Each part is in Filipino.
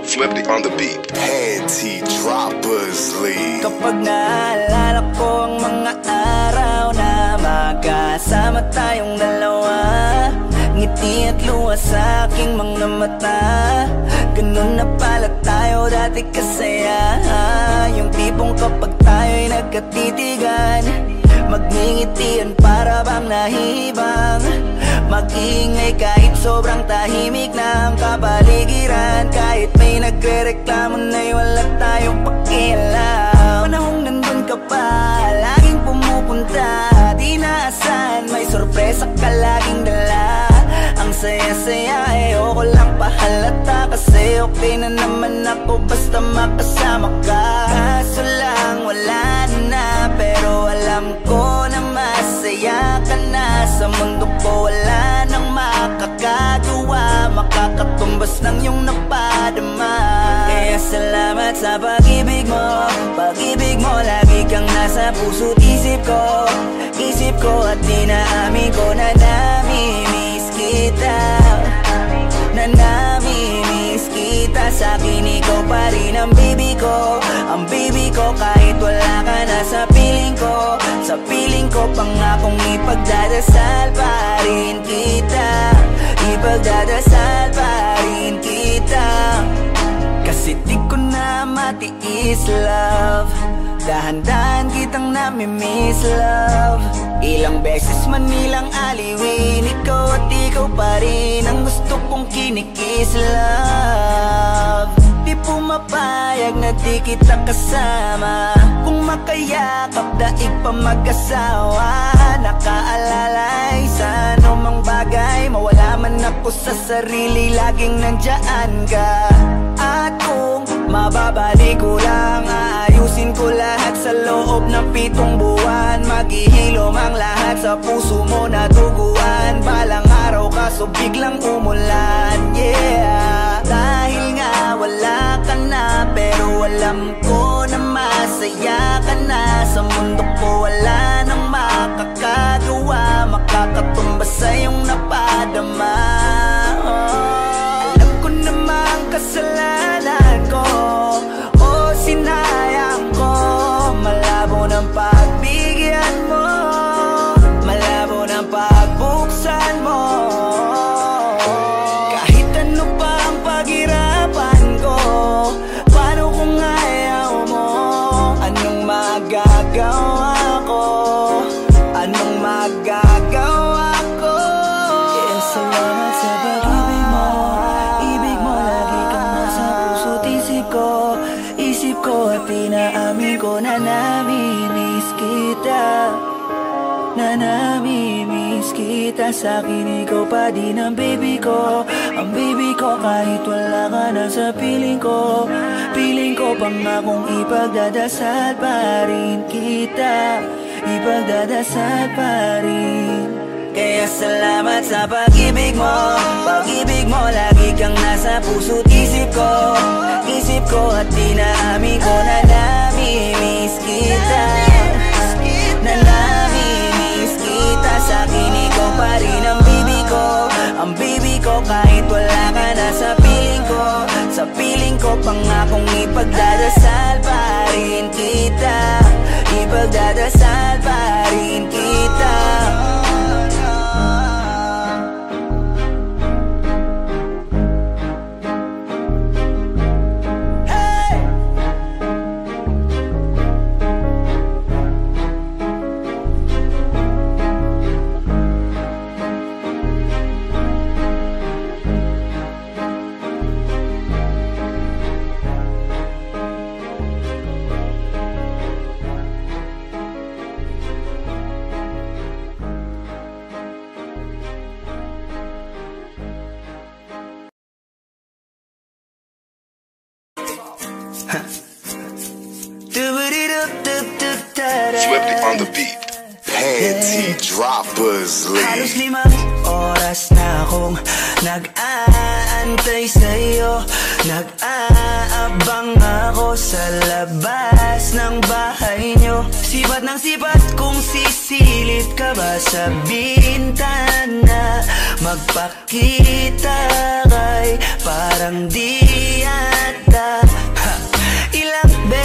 Flipped on the beat. Panty Droppers League. Kapag naalala ko ang mga araw na magkasama tayong dalawa, ngiti at luha sa aking mga mata. Ganun na pala tayo dati kasaya. Yung tipong kapag tayo'y nagkatitigan, magngingitian para bang nahihibang. Mag-iingay kahit sobrang tahimik na ang kapaligiran. Kahit may nagre-reklamo na'y wala tayong pakialam. Panahong nandun ka pa, laging pumupunta, di naasahan, may sorpresa ka laging dala. Ang saya-saya, ayoko lang pahalata, kasi okay na naman ako basta makasama ka. Kaso lang wala na, pero alam ko na masaya ka na. Sa mundo ko wala nang makakagawa, makakatumbas ng iyong napadama. Kaya salamat sa pag-ibig mo. Pag-ibig mo, lagi kang nasa puso't isip ko. Isip ko at dinaamin ko na namimiss kita. Na namimiss kita. Sa'kin ikaw pa rin ang baby ko. Ang baby ko kahit wala ka na sa piling ko. Sa piling ko pangakong ipagdadasal pa rin kita. Ipagdadasal pa rin kita. Kasi di ko na matiis, love. Dahan-dahan kitang namimiss, love. Ilang beses man nilang aliwin, ikaw at ikaw pa rin ang gusto kong kinikis, love. Di pumapayag na di kita kasama. Kung makayakap daig pa mag-asawa. Nakaalalay sa anumang bagay, mawala man ako sa sarili, laging nandyan ka. At kung mababalik ko lang, aayusin ko lahat sa loob ng 7 buwan. Maghihilom ang lahat sa puso mo na duguan. Balang araw kaso biglang umulan, yeah. Dahil nga wala ka na, pero alam ko na masaya ka na. Sa mundo ko wala nang makakagawa, makakatumbas sa iyong napadama. Alam ko namang kasalanan ko, o sinayang ko. Malabo ng pagbigyan mo, malabo ng pagbuksan mo. Kahit ano pa ang paghirapan ko, paano kung ayaw mo? Anong magagawa ko? Anong magagawa ko? Kaya salamat sa pag-ibig mo. Ibig mo lagi kang nasa puso't isip ko. Isip ko at pinaamin ko na namimiss kita. Na namimiss kita. Sa'kin ikaw pa din ang baby ko. Ang baby ko kahit wala ka na sa piling ko. Piling ko pangakong ipagdadasal pa rin kita. Ipagdadasal pa rin. Kaya salamat sa pag-ibig mo. Pag-ibig mo lagi kang nasa puso't isip ko. Isip ko at dinaamin ko na namimiss kita. Na namimiss kita. Sa'kin ikaw pa rin ang baby ko. Ang baby ko kahit wala ka na sa piling ko. Sa piling ko pangakong ipagdadasal pa rin kita. Ipagdadasal pa rin kita. Flipped on the beat. Panty Droppers Halos League. 5 oras na akong nag-aantay sa'yo. Nag-aabang ako sa labas ng bahay nyo. Sipat ng sipat kung sisilip ka ba sa bintana. Magpakita kay parang di at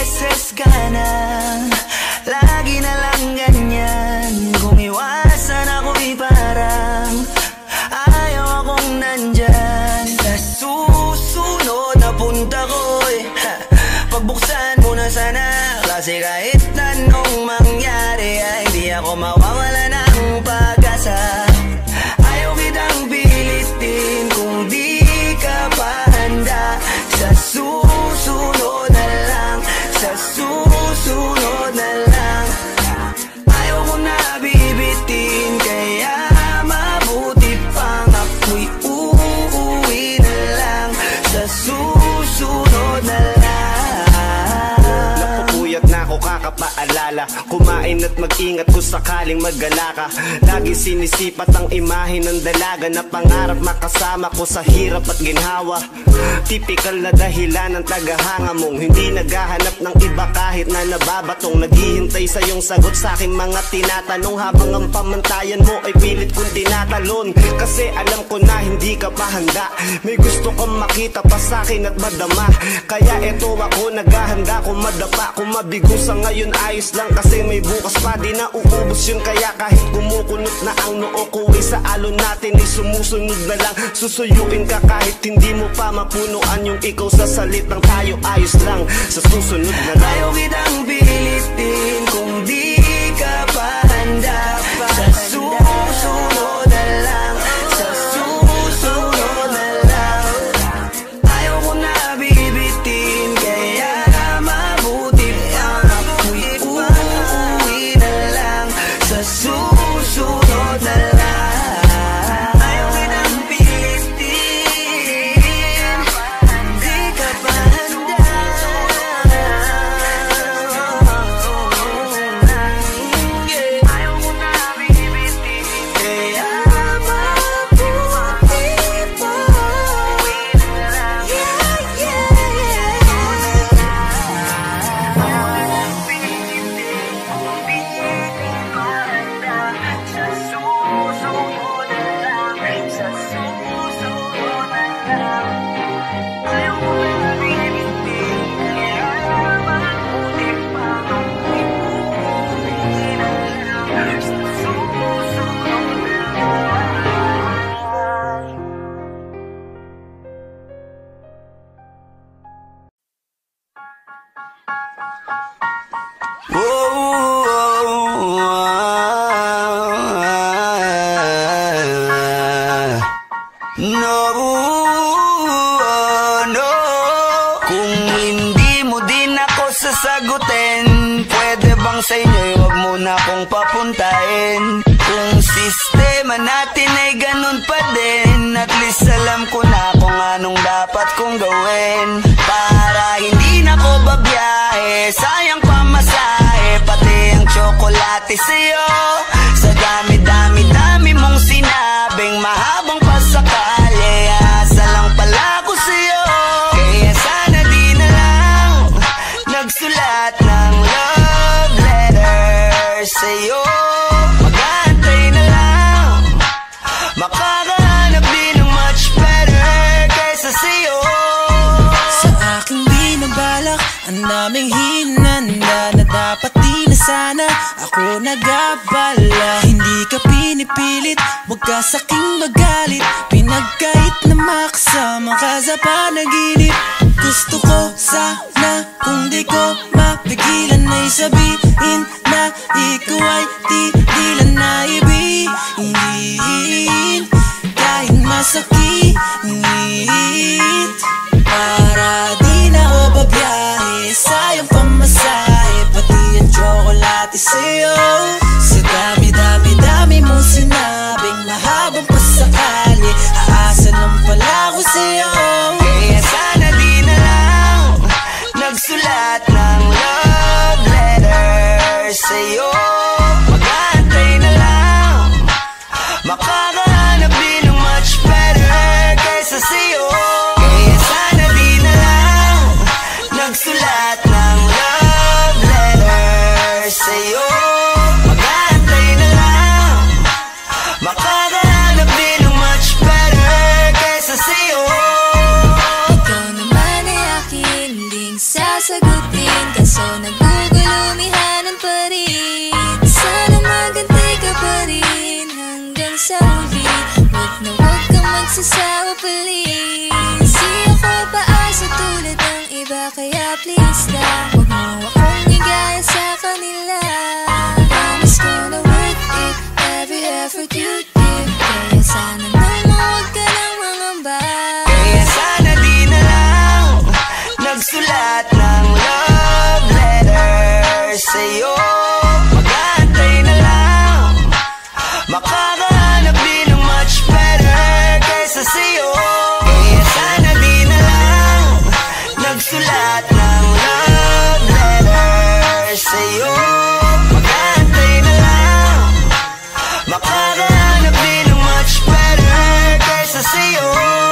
beses ka na, lagi na lang ganyan. Kung iwasan ako'y parang ayaw akong nandyan. Sa susunod na punta ko'y pagbuksan mo na sana, kasi kahit anong mangyari ay di ako mawawala ng pag-asa. Ayaw kitang pilitin kung di ka pa handa. Sa susunod na lang, sa susunod na lang. Ayaw ko na bibitin, kaya mabuti pang ako'y uuwi na lang. Sa susunod na lang. Napupuyat na ako kakapaalala, kumain at mag-ingat kung sakaling maggala ka. Lagi sinisipat ang imahe ng dalaga na pangarap makasama ko sa hirap at ginhawa. Typical na dahilan ng tagahanga mong hindi naghahanap ng iba kahit na nababatong. Naghihintay sa iyong sagot sa aking mga tinatanong, habang ang pamantayan mo ay pilit kong tinatalon. Kasi alam ko na hindi ka pa handa, may gusto kang makita pa sa akin at madama. Kaya eto ako naghahanda, kung madapa, kung mabigo sa ngayon ayos lang, kasi may bukas pa, di na uubos yun. Kaya kahit kumukunot na ang noo ko ay sa alon natin ay sumusunod na lang. Susuyuin ka kahit hindi mo pa mapunuan yung ikaw sa salitang tayo ayos lang. Sa susunod na lang. Ayaw kitang pilitin kung di ka pa handa. Sa susunod na lang, sa susunod na lang. Ayaw ko na bibitin, kaya mabuti pang ako'y uuwi na lang. Sa susunod na lang. Ayaw kitang pilitin, di ka pa handa. Ayaw ko na bibitin, kaya mabuti pang uuwi na lang. No. Kung hindi mo din ako sasagutin, pwede bang sa inyo'y wag mo na akong papuntahin? Kung sistema natin ay ganun pa din, at least alam ko na kung anong dapat kong gawin. Para hindi na ko babiyahe, sayang pamasahe, pati ang tsokolate sa'yo. Sa dami-dami-dami mong sinabing mahabang pasakali, asa lang pala ko sa'yo. Kaya sana di na lang nagsulat ng love letter sa'yo. Mag-aantay na lang, makakahanap din ng much better kaysa sa'yo. Sa aking binabalak, ang daming hinanda na dapat di na sana ako nag-abala. Hindi ka pinipilit, wag ka sa'king magalit, pinagkait na makasama ka sa panaginip. Gusto ko sana kung di ko mapigilan ay sabihin na ikaw ay tigilan na ibigin. Kahit masakit, para di na ako babiyahe, sayang pamasahe, pati ang tsokolate sa'yo. Sa dami-dami-dami mong sinabing mahabang pasakali, aasa lang pala ko sa'yo. Kaya sana di na lang nagsulat ng love letter sa'yo. Mag-aantay na lang, makakahanap din ng much better kaysa sa'yo. Kaya sana di na lang nagsulat ng love letter sa'yo. Mag-aantay na lang, makakahanap din ng much better kaysa sa'yo. Ikaw naman ay akin ding sasagutin, kasi Kaso nagugulumihanan pa rin. Sana magantay ka pa rin hanggang sa huli. Wag na wag kang magsasawa please. Di ako paasa tulad ng iba, kaya please lang wag mo akong igaya sa kanila. Promise ko na worth it every effort you give. Kaya sana naman wag ka nang mangamba. Kaya sana di na lang nagsulat ng love letter sa'yo. Mag-aantay na lang, makakahanap din ng much better kaysa sa'yo. Kaya sana di na lang nagsulat ng love letter sa'yo. Mag-aantay na lang, makakahanap din ng much better kaysa sa'yo.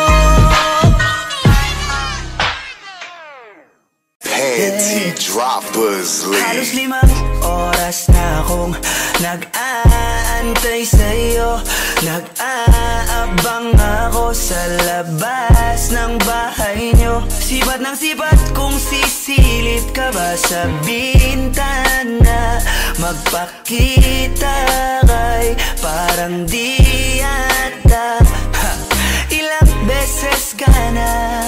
Panty droppers Halos league. 5 oras na akong nag-aantay sa'yo. Nag-aabang ako sa labas ng bahay nyo. Sipat ng sipat kung sisilip ka ba sa bintana. Magpakita kay parang di yata. Ilang beses ka na,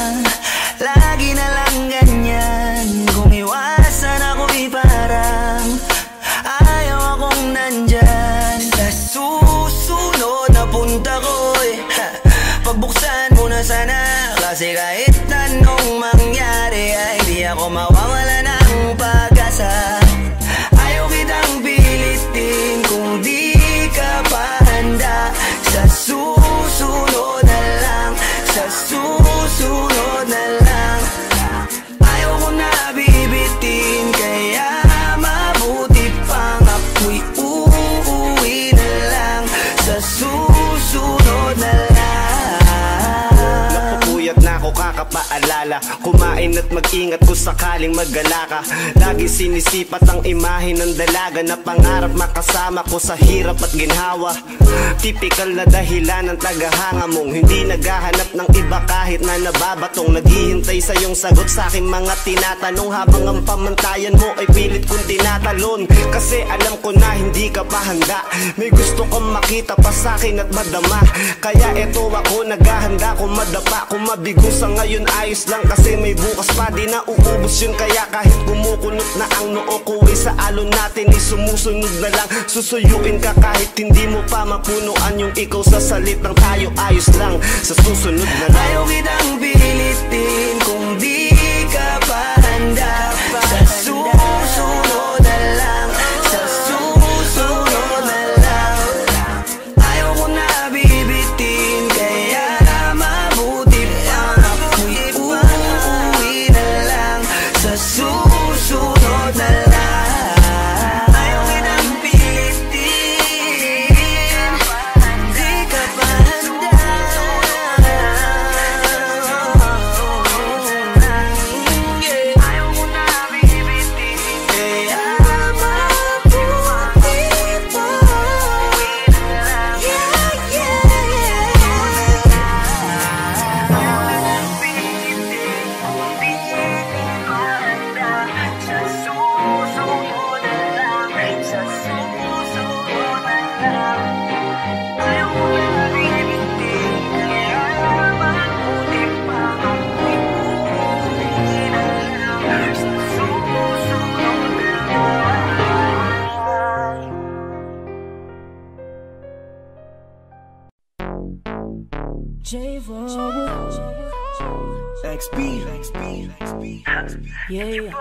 lagi na lang ganyan. Kung iwasan ako'y parang ayaw akong nandyan. Sa susunod na punta ko'y pagbuksan mo na sana. Kasi kahit anong mangyari ay di ako mawawala ng pag-asa. Ayaw kitang pilitin kung di ka pa handa. Sa susunod na lang, sa susunod na lang. Ayaw ko na bibitin, kaya mabuti pang ako'y uuwi na lang. Sa susunod na lang. Napupuyat na ako kakapaalala. Kumain at mag-ingat kung sakaling magala ka. Lagi sinisipat ang imahe ng dalaga na pangarap makasama ko sa hirap at ginhawa. Typical na dahilan ng tagahanga mong hindi naghahanap ng iba kahit na nababatong. Naghihintay sa iyong sagot sa aking mga tinatanong, habang ang pamantayan mo ay pilit kong tinatalon. Kasi alam ko na hindi ka pa handa. May gusto kang makita pa sa akin at madama. Kaya eto ako naghahanda, kung madapa, kung mabigo sa ngayon ayos lang. Kasi may bukas pa, di na uubos yun. Kaya kahit kumukunot na ang noo ko ay sa alon natin ay sumusunod na lang. Susuyuin ka kahit hindi mo pa mapunuan yung ikaw sa salitang tayo ayos lang. Sa susunod na lang. Ayaw kitang pilitin kung di ka pa handa. Sa susunod na lang, sa susunod na lang. Ayaw ko na bibitin, kaya mabuti pang ako'y uuwi na lang. Sa susunod na lang. Ayaw kitang pilitin, di ka pa handa. Ayaw ko na bibitin, kaya mabuti pang uuwi na lang. Yeah.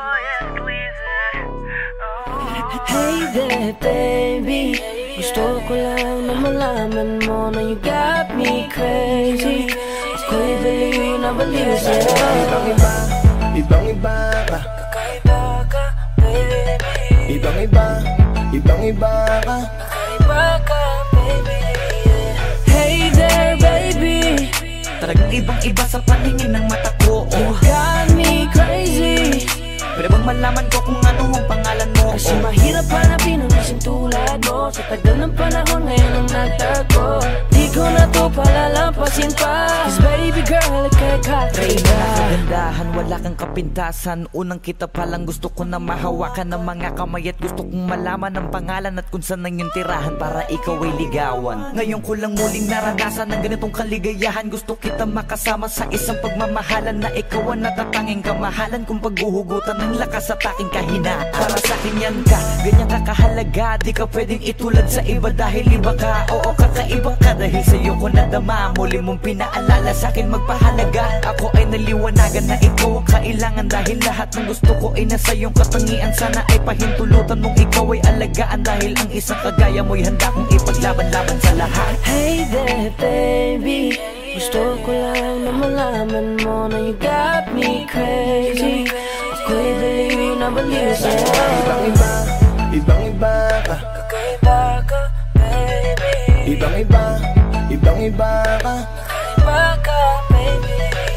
Hey there, baby. Gusto ko lang na malaman mo na you got me crazy. Ako'y baliw na baliw sa'yo. Ibang-iba, ibang-iba ka. Kakaiba ka, baby. Ibang-iba, ibang-iba ka. Kakaiba ka, baby. Hey there, baby. Talagang ibang-iba sa paningin ng mata ko. You got me crazy. Pwede bang malaman ko kung ano ang pangalan mo? Kasi mahirap hanapin ang isang tulad mo. Sa tagal ng panahon ngayon ang nagtago. Di ko na to palalampasin pa. Cause baby girl, girl, kakaiba. Reyna na kagandahan, wala kang kapintasan. Unang kita palang gusto ko na mahawakan ng mga kamay at gusto kong malaman ang pangalan at kung saan ang iyong tirahan para ikaw ay ligawan. Ngayon ko lang muling naranasan ng ganitong kaligayahan. Gusto kita makasama sa isang pagmamahalan na ikaw ang natatanging kamahalan kung paghuhugutan ng lakas at aking kahinaan. Para sa akin yan ka, ganyan ka kahalaga. Di ka pwedeng itulad sa iba dahil iba ka. Oo, kakaiba ka dahil sa'yo ko nadama. Muli mong pinaalala sa akin magpahalaga. Ako ay naliwanagan na ikaw ang kailangan dahil lahat ng gusto ko ay nasa iyong katangian. Sana ay pahintulutan mong ikaw ay alagaan dahil ang isang kagaya mo'y handa kong ipaglaban-laban sa lahat. Hey there baby, gusto ko lang na malaman mo na you got me crazy. Ako'y baliw na baliw sa'yo. Ibang-iba, ibang-iba ka. Kakaiba ka baby. Ibang-iba, ibang-iba ka. Kakaiba ka baby.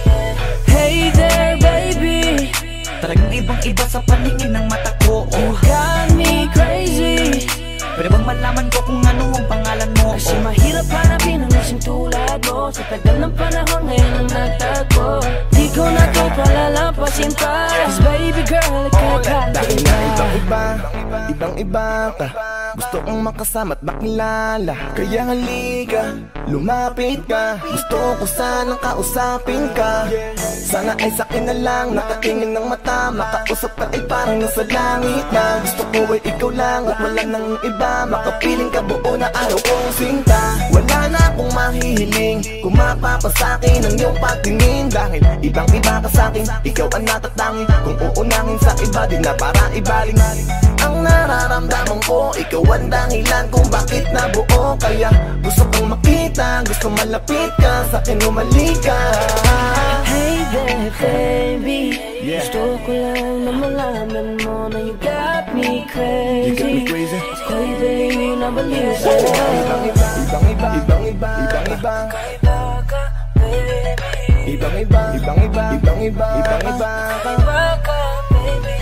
Hey there baby, Talagang ibang-iba sa paningin ng mata ko. you got me crazy. Pwede bang malaman ko kung ano ang pangalan mo? Kasi mahirap hanapin ang isang tulad mo. Sa tagal ng panahon ngayon ang nagtagpo. Di ko na to palalampasin pa. Cause baby girl, Dahil na kakaiba. ibang-iba, ibang-iba ka. Gusto kong makasama at makilala. Kaya halika, lumapit ka. Gusto ko sanang kausapin ka. Sana ay sakin na lang, nakatingin ng mata. Makausap ka ay parang nasa langit na. Gusto ko ay ikaw lang at wala nang iba. Makapiling ka buo na araw kong sinta. Wala na akong mahihiling kung mapapasakin ang iyong pagtingin. Dahil ibang-iba ka sa'kin, ikaw ang natatangi. Kung uunangin sa iba, di na para ibaling. Ang nararamdaman ko, ikaw ang dahilan kung bakit nabuo. Kaya gusto kong makita, gusto malapit ka, sa'kin umalik ka. Hey there baby, Yeah. gusto ko lang na malaman mo na you got me crazy. You got me crazy. Ako'y baliw na baliw sa'yo. Ibang-iba, ibang-iba, ibang-iba, ibang-iba. Kakaiba ka baby. Ibang-iba, ibang-iba, ibang-iba, ibang-iba ka. Kakaiba ka baby.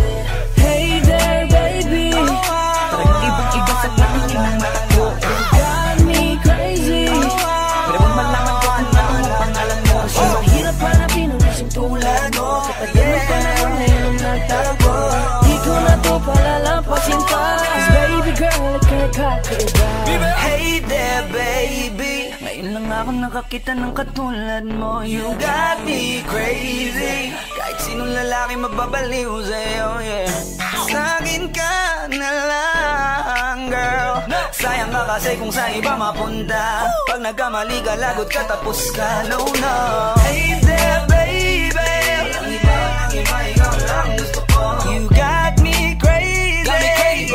Hey there baby, Talagang ibang-iba sa paningin ng mata ko. you got me crazy. Pwede bang malaman ko kung ano ang pangalan mo? Kasi mahirap hanapin ang isang tulad mo. Sa tagal ng panahon ngayon ang nagtagpo. Di ko na to palalampasin pa. Cause baby girl, kakaiba. Hey there baby, ngayon lang ako nakakita ng katulad mo. You got me crazy. Kahit sinong lalaki mababaliw sa'yo, yeah. Sa'kin ka na lang, girl. Sayang ka kasi kung saan iba mapunta. Pag nagkamali ka, lagot ka, tapos ka, no, no. Hey there baby, ang iba, ikaw lang gusto ko. You got me crazy. Got me crazy.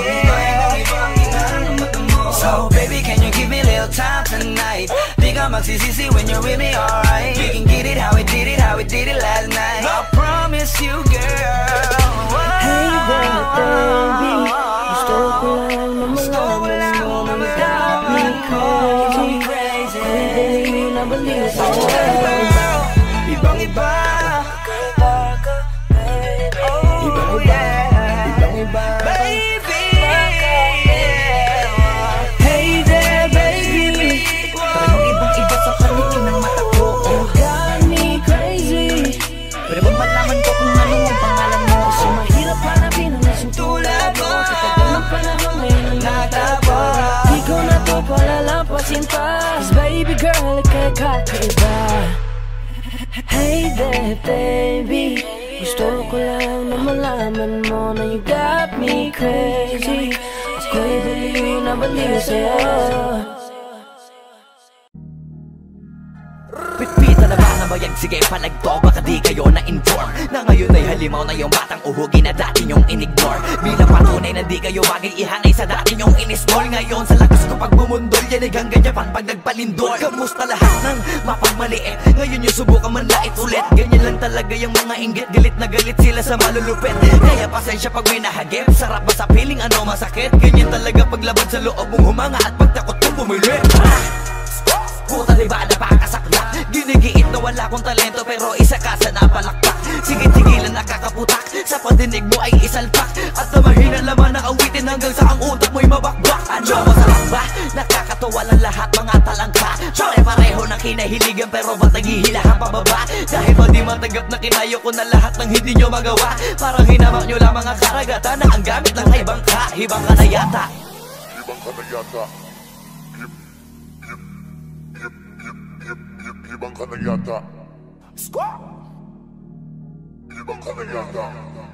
So baby, can you give me a little time tonight? Di ka magsisisi when you're with me, alright? We can get it how we did it last night. I promise you, girl. Hey there baby, gusto ko lang na malaman mo na you got me crazy. Ako'y baliw na baliw sa'yo. Ibang-iba. Kakaiba ka baby. Oh yeah. Ibang-iba, Baby. Hey there, baby. Talagang ibang-iba sa paningin ng mata ko. You got me crazy. Pwede bang malaman ko kung ano ang pangalan mo? Kasi mahirap hanapin ang isang tulad mo. Sa tagal ng panahon ngayon ang nagtagpo. Di ko na to palalampasin pa. Cause baby girl, kakaiba. Hey there baby, gusto ko lang na malaman mo na you got me crazy. Ako'y baliw na baliw sa'yo. Pitpita na ba na bayag? Sige palagto, baka di kayo na-inform na ngayon ay halimaw na yung batang uhugi na dati nyong in-ignore. Bilang patunay na di kayo bagay ihanay sa dati nyong in-small. Ngayon sa lakas ko pag bumundol, yan ay ganyan pang pag nagpalindol. Kamusta lahat ng mapagmaliit? Ngayon yung subukan man lait ulit. Ganyan lang talaga yung mga inggit, galit na galit sila sa malulupit. Kaya pasensya pag may nahagip, sarap ba sa piling ano masakit? Ganyan talaga paglabad sa loob mong humanga at pagtakot mong bumili. Puta diba napakasaklap? Ginigiit na wala kong talento pero isa ka sa napalakpak. Sigit-sigilan nakakaputak, sa padinig mo ay isalpak. At na mahina laman ng awitin hanggang sa ang utak mo'y mabakbak. Ano masarap ba? Nakakatawa lang lahat mga talangka. Pare-pareho ng kinahiligan pero ba't naghihilahan pababa? Dahil ba di matanggap na kinayo ko na lahat ng hindi nyo magawa? Parang hinamak nyo lamang ang karagatan na ang gamit lang ay bangka. Hibang ka na yata. Hibang ka na yata. Hibang ka na yata. Hibang ka na yata.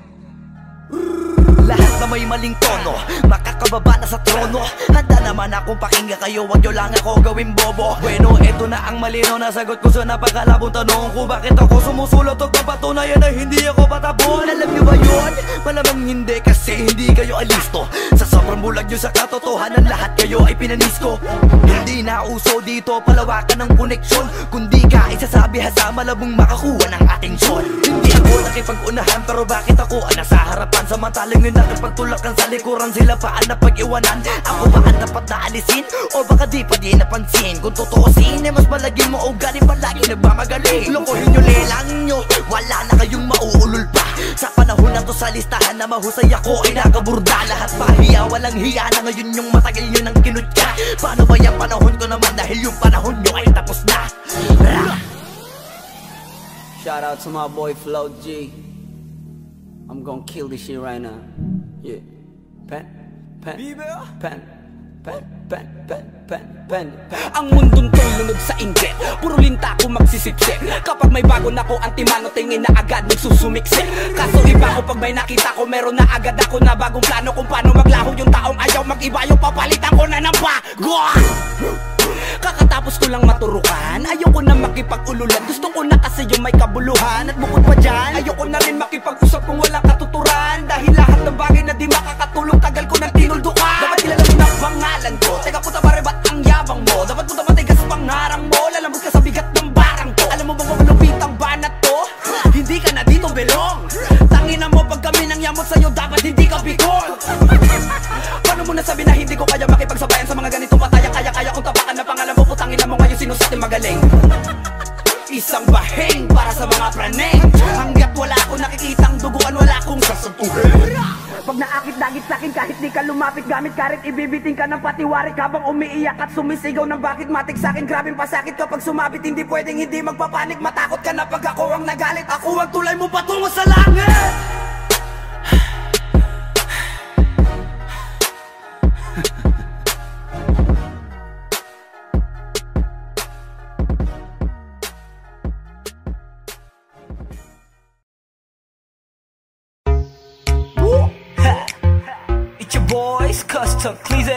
Lahat na may maling tono, makakababa na sa trono. Handa naman akong pakinggan kayo, wag nyo lang ako gawing bobo. Bueno, eto na ang malino na sagot ko sa napakalabong tanong ko. Bakit ako sumusulot at papatunayan na hindi ako patabon? Alam nyo ba yun? Malamang hindi kasi hindi kayo alisto. Sa sobrang bulag nyo sa katotohanan, lahat kayo ay pinanisko. Hindi na uso dito palawakan ng koneksyon, kundi ka isasabi sa malabong makakuha ng atensyon. Hindi ako nakipag-unahan pero bakit ako ang nasa harapan? Samantalang yun nakipagtulakan sa likuran, sila pa ang napag-iwanan. Ako ba ang dapat na alisin? O baka di pa di napansin? Kung totoosin ay mas malagi mo o galing palagi nagmamagaling. Lokohin nyo, lelang nyo, wala na kayong mauulol pa. Sa panahon na to sa listahan na mahusay ako ay nakaburda. Lahat pahiya, walang hiya na ngayon yung matagal nyo nang kinutya. Paano ba yung panahon ko naman dahil yung panahon nyo ay tapos na? Shout out to my boy Flo G. I'm gonna kill this shit right now. Yeah. Pen. Ang mundong to'y lunod sa inggit, puro linta ko magsisipsip. Kapag may bago na ko, antimano tingin na agad nagsusumiksik. Kaso iba ko pag may nakita ko, meron na agad ako na bagong plano kung paano maglaho yung taong ayaw mag-iba. Yung papalitan ko na ng bago. Kakatapos ko lang maturukan, ayoko na makipag-ululan. Gusto ko na kasi yung may kabuluhan. At bukod pa dyan, ayoko na rin makipag-usap kung walang katuturan. Dahil lahat ng bagay na di makakatulong, tagal ko nang tinuldukan. Dapat kilala mo na pangalan ko, teka puta pare ba't ang yabang mo? Dapat puta matigas pangarang mo, lalambot ka sa bigat ng barang ko. Alam mo bang malupit ang banat to? Hindi ka na dito belong. Tangina mo pag kami nang yamot sa'yo, dapat hindi ka bigol. Paano mo nasabi na hindi ko kaya makipagsabayan sa mga ganitong pataya? Kaya kung tapakan na pangalan mo, putangin na mo ngayon sino sa ating magaling. Isang bahing para sa mga praneng. Hanggat wala akong nakikitang duguan, wala akong sasampuhin. Pag naakit-dagit sa'kin kahit di ka lumapit, gamit karit ibibiting ka ng patiwarik. Habang umiiyak at sumisigaw ng bakit matik sa'kin. Grabing pasakit kapag sumabit, hindi pwedeng hindi magpapanik. Matakot ka na pag ako ang nagalit, ako ang tulay mo patungo sa langit. It's your boys, Custom Cleese.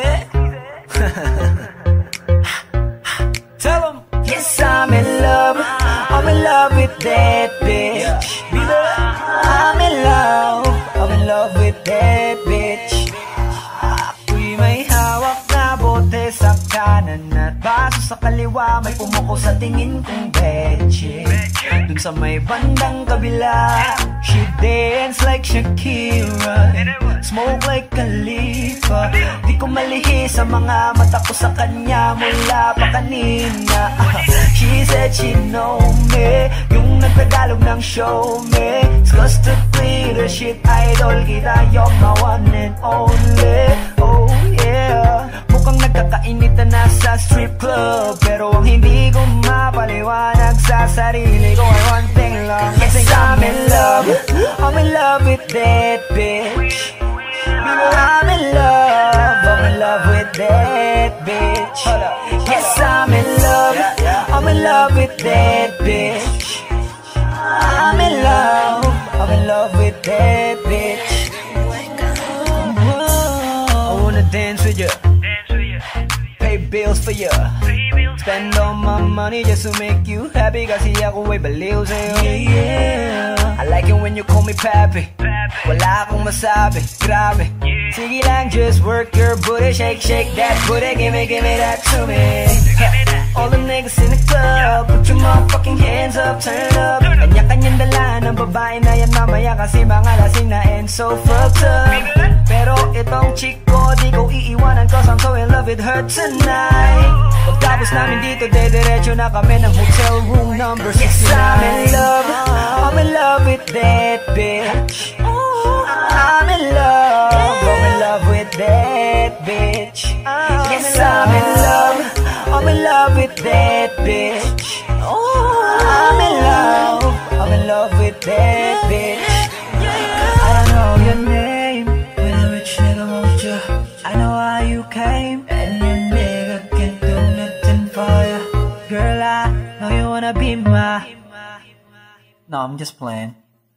Tell them. Yes, I'm in love with that bitch. I'm in love with that bitch. Ako'y may hawak na bote sa kanan at baso sa kaliwa, may pumuko sa tingin kong betche. Dun sa may bandang kabila, she dance like Shakira, smoke like Khalifa. Di ko malihis sa mga mata ko sa kanya mula pa kanina. She said she know me, yung nagtagalog ng show me. It's cause to play the shit idol kita, you're my one and only. Oh yeah, mukhang nagkakainitan na sa strip club, pero ang hindi ko mapaliwanag sa sarili ko ay one thing lang. Yes, I'm in love with that bitch. I'm in love with that bitch. Yes, I'm in love with that bitch. I'm in love with that bitch. I wanna dance with you, pay bills for you, spend all my money just to make you happy. Kasi ako ay baliw sa'yo. Yeah, I like it when you call me papi. Wala akong masabi, grabe. Sige lang, just work your booty, shake that booty, give me that to me. All the niggas in the club, put your motherfucking hands up, turn up. Kanya-kanyang dala ng babae na yan mamaya, kasi mga lasing na and so fucked up. Pero itong chick ko, di ko iiwanan, cause I'm so in love with her tonight. Pagtapos namin dito, dediretso na kami ng hotel room number 69. Yes, I'm in love with that bitch. I'm in love with that bitch. Yes, I'm in love with that bitch. I'm just playing.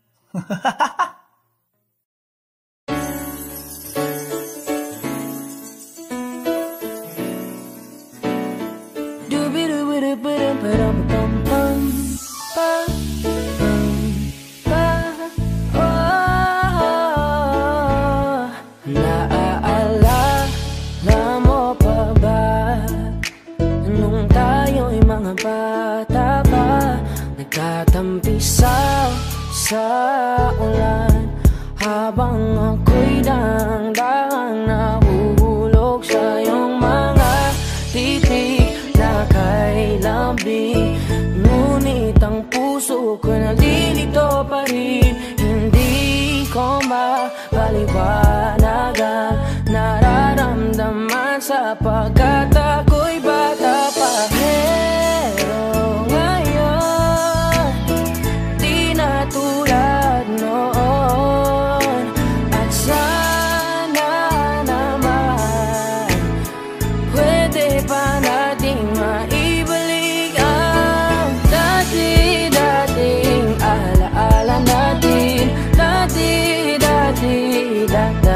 Naaalala mo pa ba nung tayo'y mga bata pa, nagtatampisaw sa ulan, habang ako'y daang-daang nahuhulog sa iyong mga titig na kay lambing. Ngunit ang puso ko nalilito pa rin, hindi ko mapaliwanag ang nararamdaman sapagkat ako'y bata pa. Pero ngayon, di na tulad noon, at sana naman pwede pa nating maibalik ang dati-dating alaala natin. Dati-dating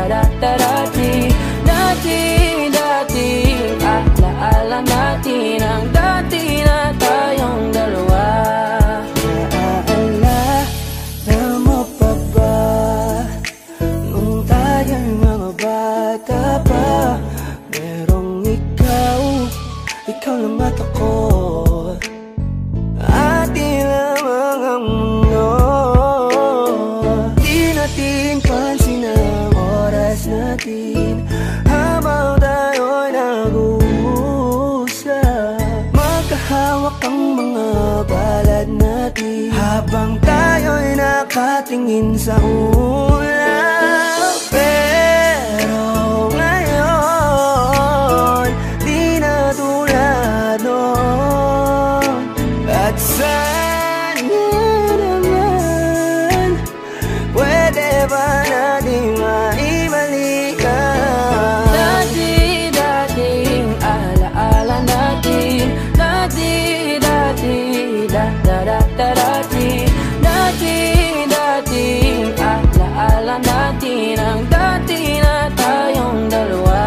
alaala natin, ang dati na tayong dalawa. Naaalala mo pa ba nung tayo'y mga bata pa, merong ikaw naman ako, ating lamang ang mundo. Di natin pansin ang oras natin habang tayo'y nag-uusap, magkahawak ang mga balad natin habang tayo'y nakatingin sa ulap. Pero ngayon, di na tulad noon, at sana naman pwede ba natin maibalik ang dati-dating alaala natin. Dati-dating alaala natin, ang dati na tayong dalawa.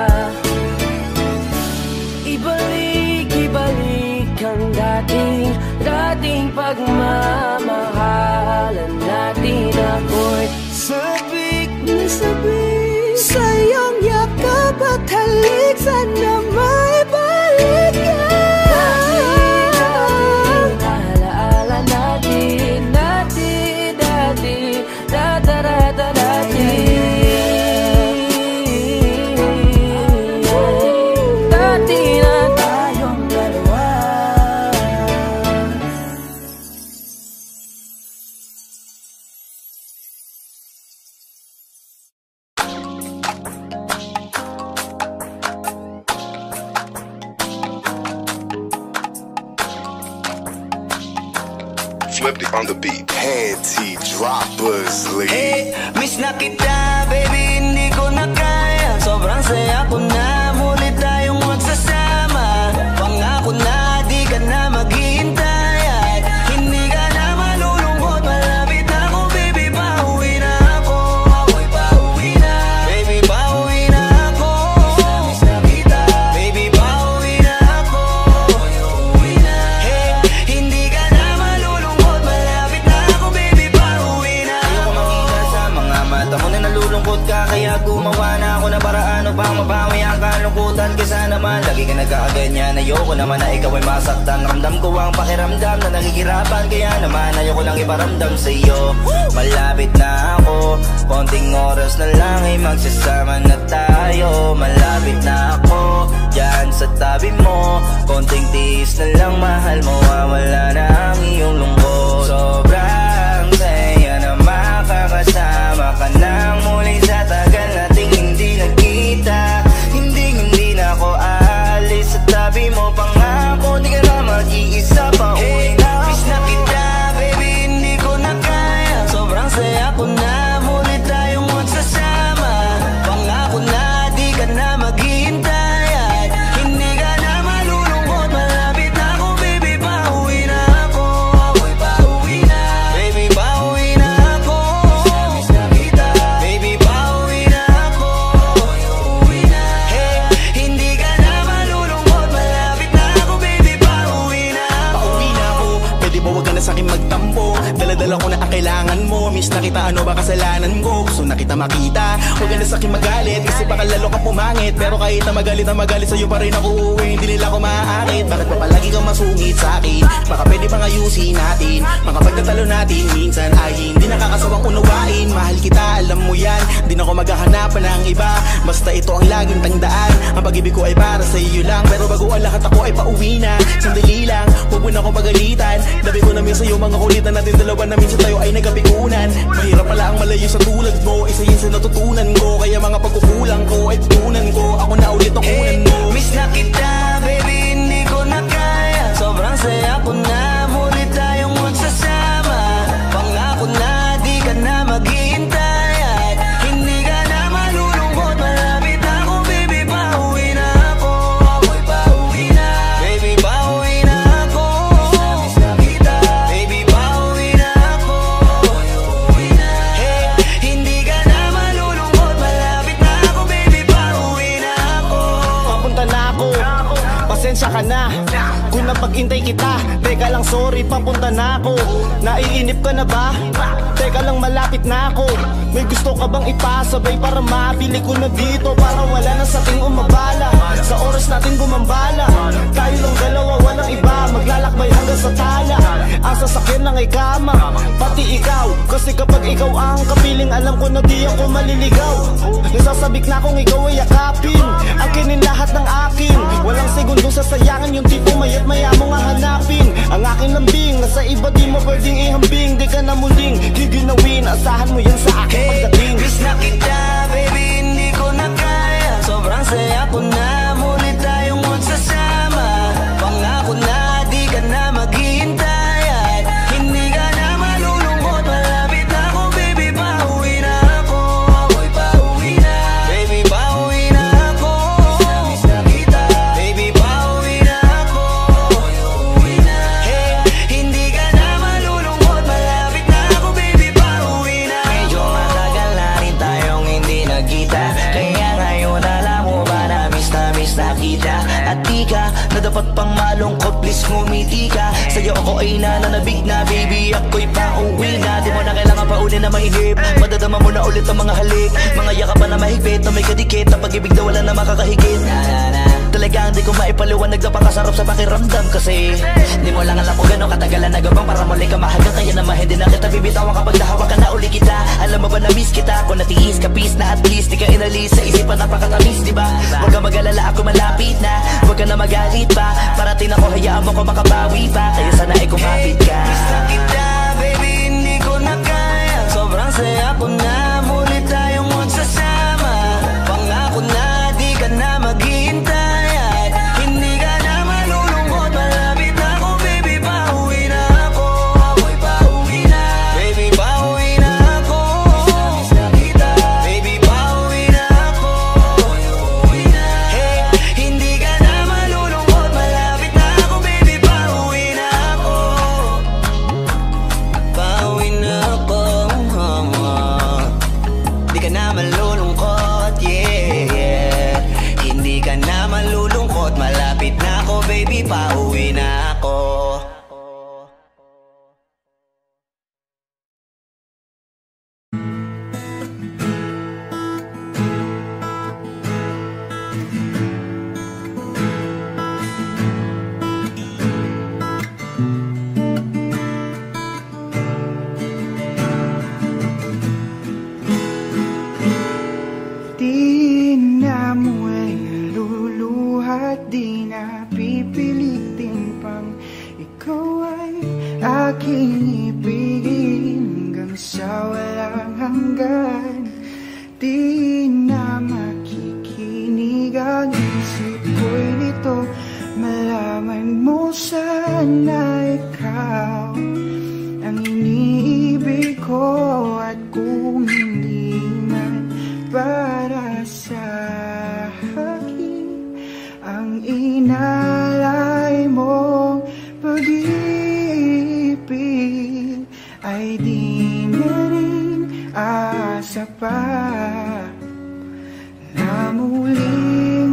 Ibalik ang dating pagmamahalan natin. Ako'y sabik na sabik sa iyong yakap at halik, sana maibalik ka. Alaala natin, dati-dati na tayong dalawa. Flipped it on the beat. Panty droppers, lead. Hey, miss na kita, baby, hindi ko na kaya. Sobrang saya ko na, muli tayong magsasama. Pangako na, di ka na maghihintay at hindi ka na malulungkot. Malapit na ako, baby, pauwi na ako. Ako'y pauwi na, baby, pauwi na ako. Miss na kita, baby, pauwi na ako. Ako'y uuwi na. Hey, hindi ka na malulungkot. Malapit na ako, baby, pauwi na ako. Ayoko makita sa mga mata mo na nalulungkot ka, kaya gumawa na ako na paraan upang mabawi ang kalungkutan. Kesa naman lagi ka nagkakaganyan, ayoko naman na ikaw ay masaktan. Ramdam ko ang pakiramdam na nakikirapan, kaya naman ayoko lang iparamdam sa iyo. Malapit na ako, konting oras na lang ay magsasama na tayo. Malapit na ako, dyan sa tabi mo, konting tiis na lang mahal, mawawala na ang iyong lungkot. Sobrang saya na makakasama ka nang muli sa tagal nating hindi nagkita. Hindi na ako aalis sa tabi mo, pangako di ka na mag-iisa pa. Uwi na miss na kita, baby, hindi ko na kaya. Sobrang saya ko na, muli tayong magsasama. Pangako na, di ka na maghihintay at hindi ka na malulungkot. Malapit na ako, baby, pauwi na ako. Ako'y pauwi na, baby, kita, ano ba kasalanan ko? Gusto na kita makita, huwag ka na sa'kin magalit, kasi baka lalo ka pumangit. Pero kahit na magalit sa'yo pa rin ako uuwi, hindi nila ako maaakit. Bakit pa palagi kang masungit sa'kin? Baka pwede bang ayusin natin mga pagtatalo natin, minsan ay hindi nakakasawang unawain. Mahal kita, alam mo yan, di na ako maghahanapan ng iba. Basta ito ang laging tandaan, ang pag-ibig ko ay para sa iyo lang. Pero bago ang lahat ako ay pauwi na, sandali lang, huwag mo na akong pagalitan. Dabi ko namin sa'yo mga kulitan natin dalawa na minsan tayo ay nagkapikunan. Mahirap pala ang malayo sa tulad mo, isa yun sa natutunan ko. Kaya mga pagkukulang ko ay tutunan ko, ako na ulit ang unan mo. Miss na kita, baby, hindi ko na kaya. Sobrang saya ko na, muli tayong magsasama. Pangako na, di ka na maghihintay at hindi ka na malulungkot. Malapit ako, baby, pauwi na ako. Ako'y pauwi na, baby, pauwi na ako. Miss na kita, baby, pauwi na ako. Pauwi na, hey, hindi ka na malulungkot. Malapit na ako, baby, pauwi na ako. Papunta na ako, pasensya ka na kung napag-intay kita. Teka lang, sorry, papunta na ako. Naiinip ka na ba? Teka lang, malapit na ako. May gusto ka bang ipasabay para mabili ko na dito? Para wala na sa ating umabala, sa oras natin gumambala. Tayo lang dalawa, walang iba, maglalakbay hanggang sa tala. Ang sasakyan lang ay kama, pati ikaw. Kasi kapag ikaw ang kapiling, alam ko na di ako maliligaw. Nasasabik na kung ikaw ay yakapin, akinin lahat ng akin. Walang segundong sasayangan, yung tipo mayat maya mo nga hanapin. Ang aking lambing, nasa iba di mo pwedeng ihambing. Di ka na muling giginawin, asahan mo yan sa akin pagdating. Miss na kita, baby, hindi ko na kaya. Sobrang saya ko na, muli tayong magsasama. Pangako na, di ka na maghihintay at hindi ka na malulungkot. Malapit na ako, baby, pauwi na ako. Ako'y pauwi na, baby, pauwi na ako. Miss na kita, baby, pauwi na ako. Pauwi na, hey, hindi ka na malulungkot. Malapit na ako, baby, pauwi na. Medyo matagal na rin tayong hindi nagkita, kaya ngayon alam mo ba na miss na kita. At di ka na dapat pang malungkot, please ngumiti ka. Sa'yo ako ay nananabig na, baby, ako'y pauwi na. Di mo na kailangan pa uli na mahigip, madadama mo na ulit ang mga halik. Mga yakapan na mahigpit, na may kadikit, na pag-ibig na wala na makakahigit. Talagang di ko maipaliwanag, napakasarap sa pakiramdam. Kasi di mo lang alam kung gano'ng katagalan nagabang para muli ka mahagang. Kaya naman hindi na kita bibitawan kapag nahawakan na uli kita. Alam mo ba na miss kita, kung natiis ka peace na at least di ka inalis sa isipan, napakatamis, diba? Huwag ka mag-alala, ako malapit na, huwag ka na magalit pa. Parating ako, hayaan mo ko makabawi pa, kaya sana ay kumapit ka. Miss na kita, baby, hindi ko na kaya. Sobrang saya ko na, muli tayong magsasama. Pangako na, di ka na maghihintay at hindi ka na malulungkot. Malapit na ako, baby, pauwi na ako. Ako'y pauwi na, baby, pauwi na ako. Miss na kita, baby, pauwi na ako. Pauwi na, hey, hindi ka na malulungkot. Malapit na ako, baby, pauwi na ako. Pauwi na ako, di ka na malulungkot, yeah. Hindi ka na malulungkot, malapit na ako, baby, pauwi na ako. Di na mo'y naluluhat, di na pipilitin pang ikaw ay aking ibigin hanggang sa walang hanggan. Di na makikinig ang isip ko'y nito, malaman mo sana ikaw ang iniibig ko. At kung hindi man para sa akin ang inalay mong pag-ibig, ay di na rin asa pa na muling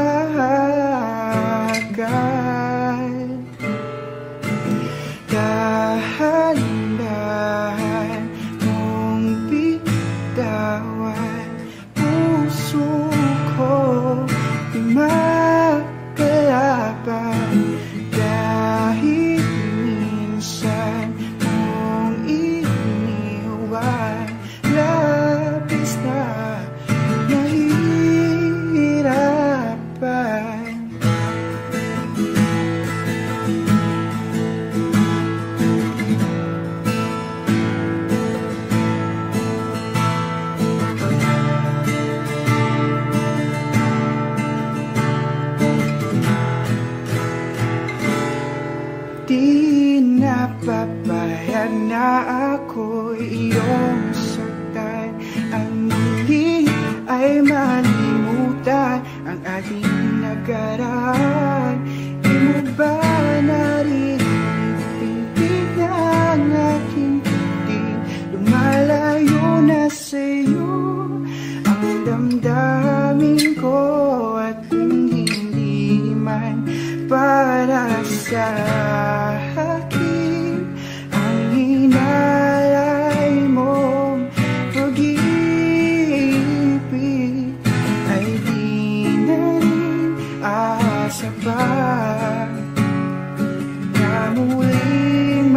mahagal. Dahan-dahan mong na sa'yo ang damdamin ko, at kung hindi man para sa akin ang hinalay mong pag-ibig, ay di na rin aasa pa na muling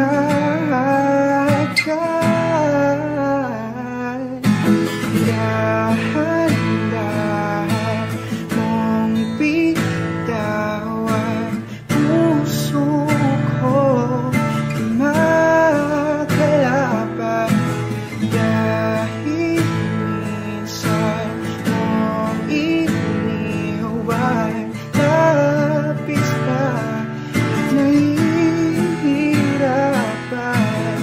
mahal. Dahan-dahan mong bitawan puso ko, makalaban dahil minsan mong iniwan. Labis na nahihirapan,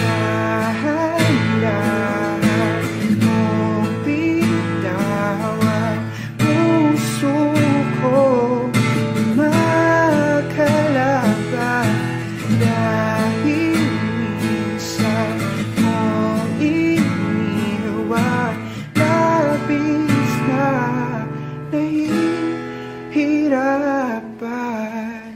dahan-dahan mong bitawan puso ko, makalaban dahil minsan mong iniwan. Labis na nahihirapan.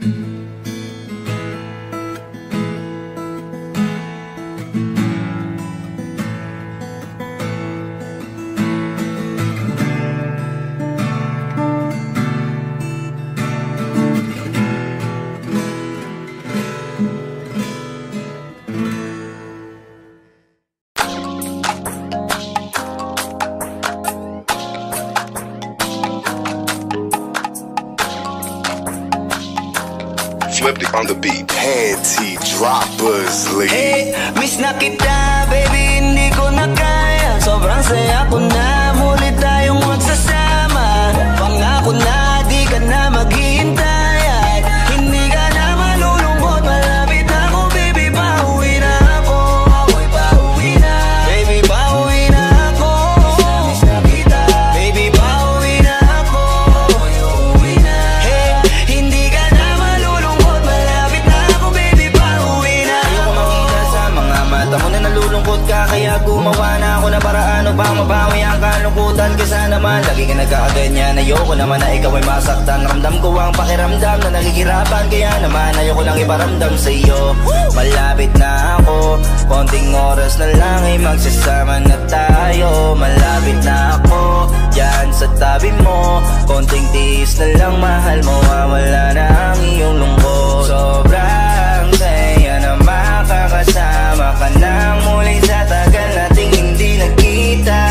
Flipped it on the beat. Panty droppers, lead. Hey, miss na kita, baby, hindi ko na kaya. Sobrang saya ko na, muli tayong magsasama. Pangako na, di ka na maghihintay, at hindi ka na malulungkot. Malapit na ako, baby, pauwi na ako. Ako'y pauwi na, baby, pauwi na ako. Miss na kita, baby, pauwi na ako. Ako'y uuwi na. Hey, hindi ka na malulungkot. Malapit na ako, baby, pauwi na ako. Ayoko makita sa mga mata mo na nalulungkot ka, kaya gumawa na ako na paraan upang mabawi ang kalungkutan. Kesa naman lagi ka nagkakaganyan. Ayoko naman na ikaw ay masaktan. Ramdam ko ang pakiramdam na nagigirapan, kaya naman ayoko lang iparamdam sa iyo. Malapit na ako, konting oras na lang ay magsasama na tayo. Malapit na ako, dyan sa tabi mo, konting tiis na lang, mahal mo, mawala na ang iyong lungkot. Sobrang saya na makakasama ka nang muli sa tagal nating hindi nagkita.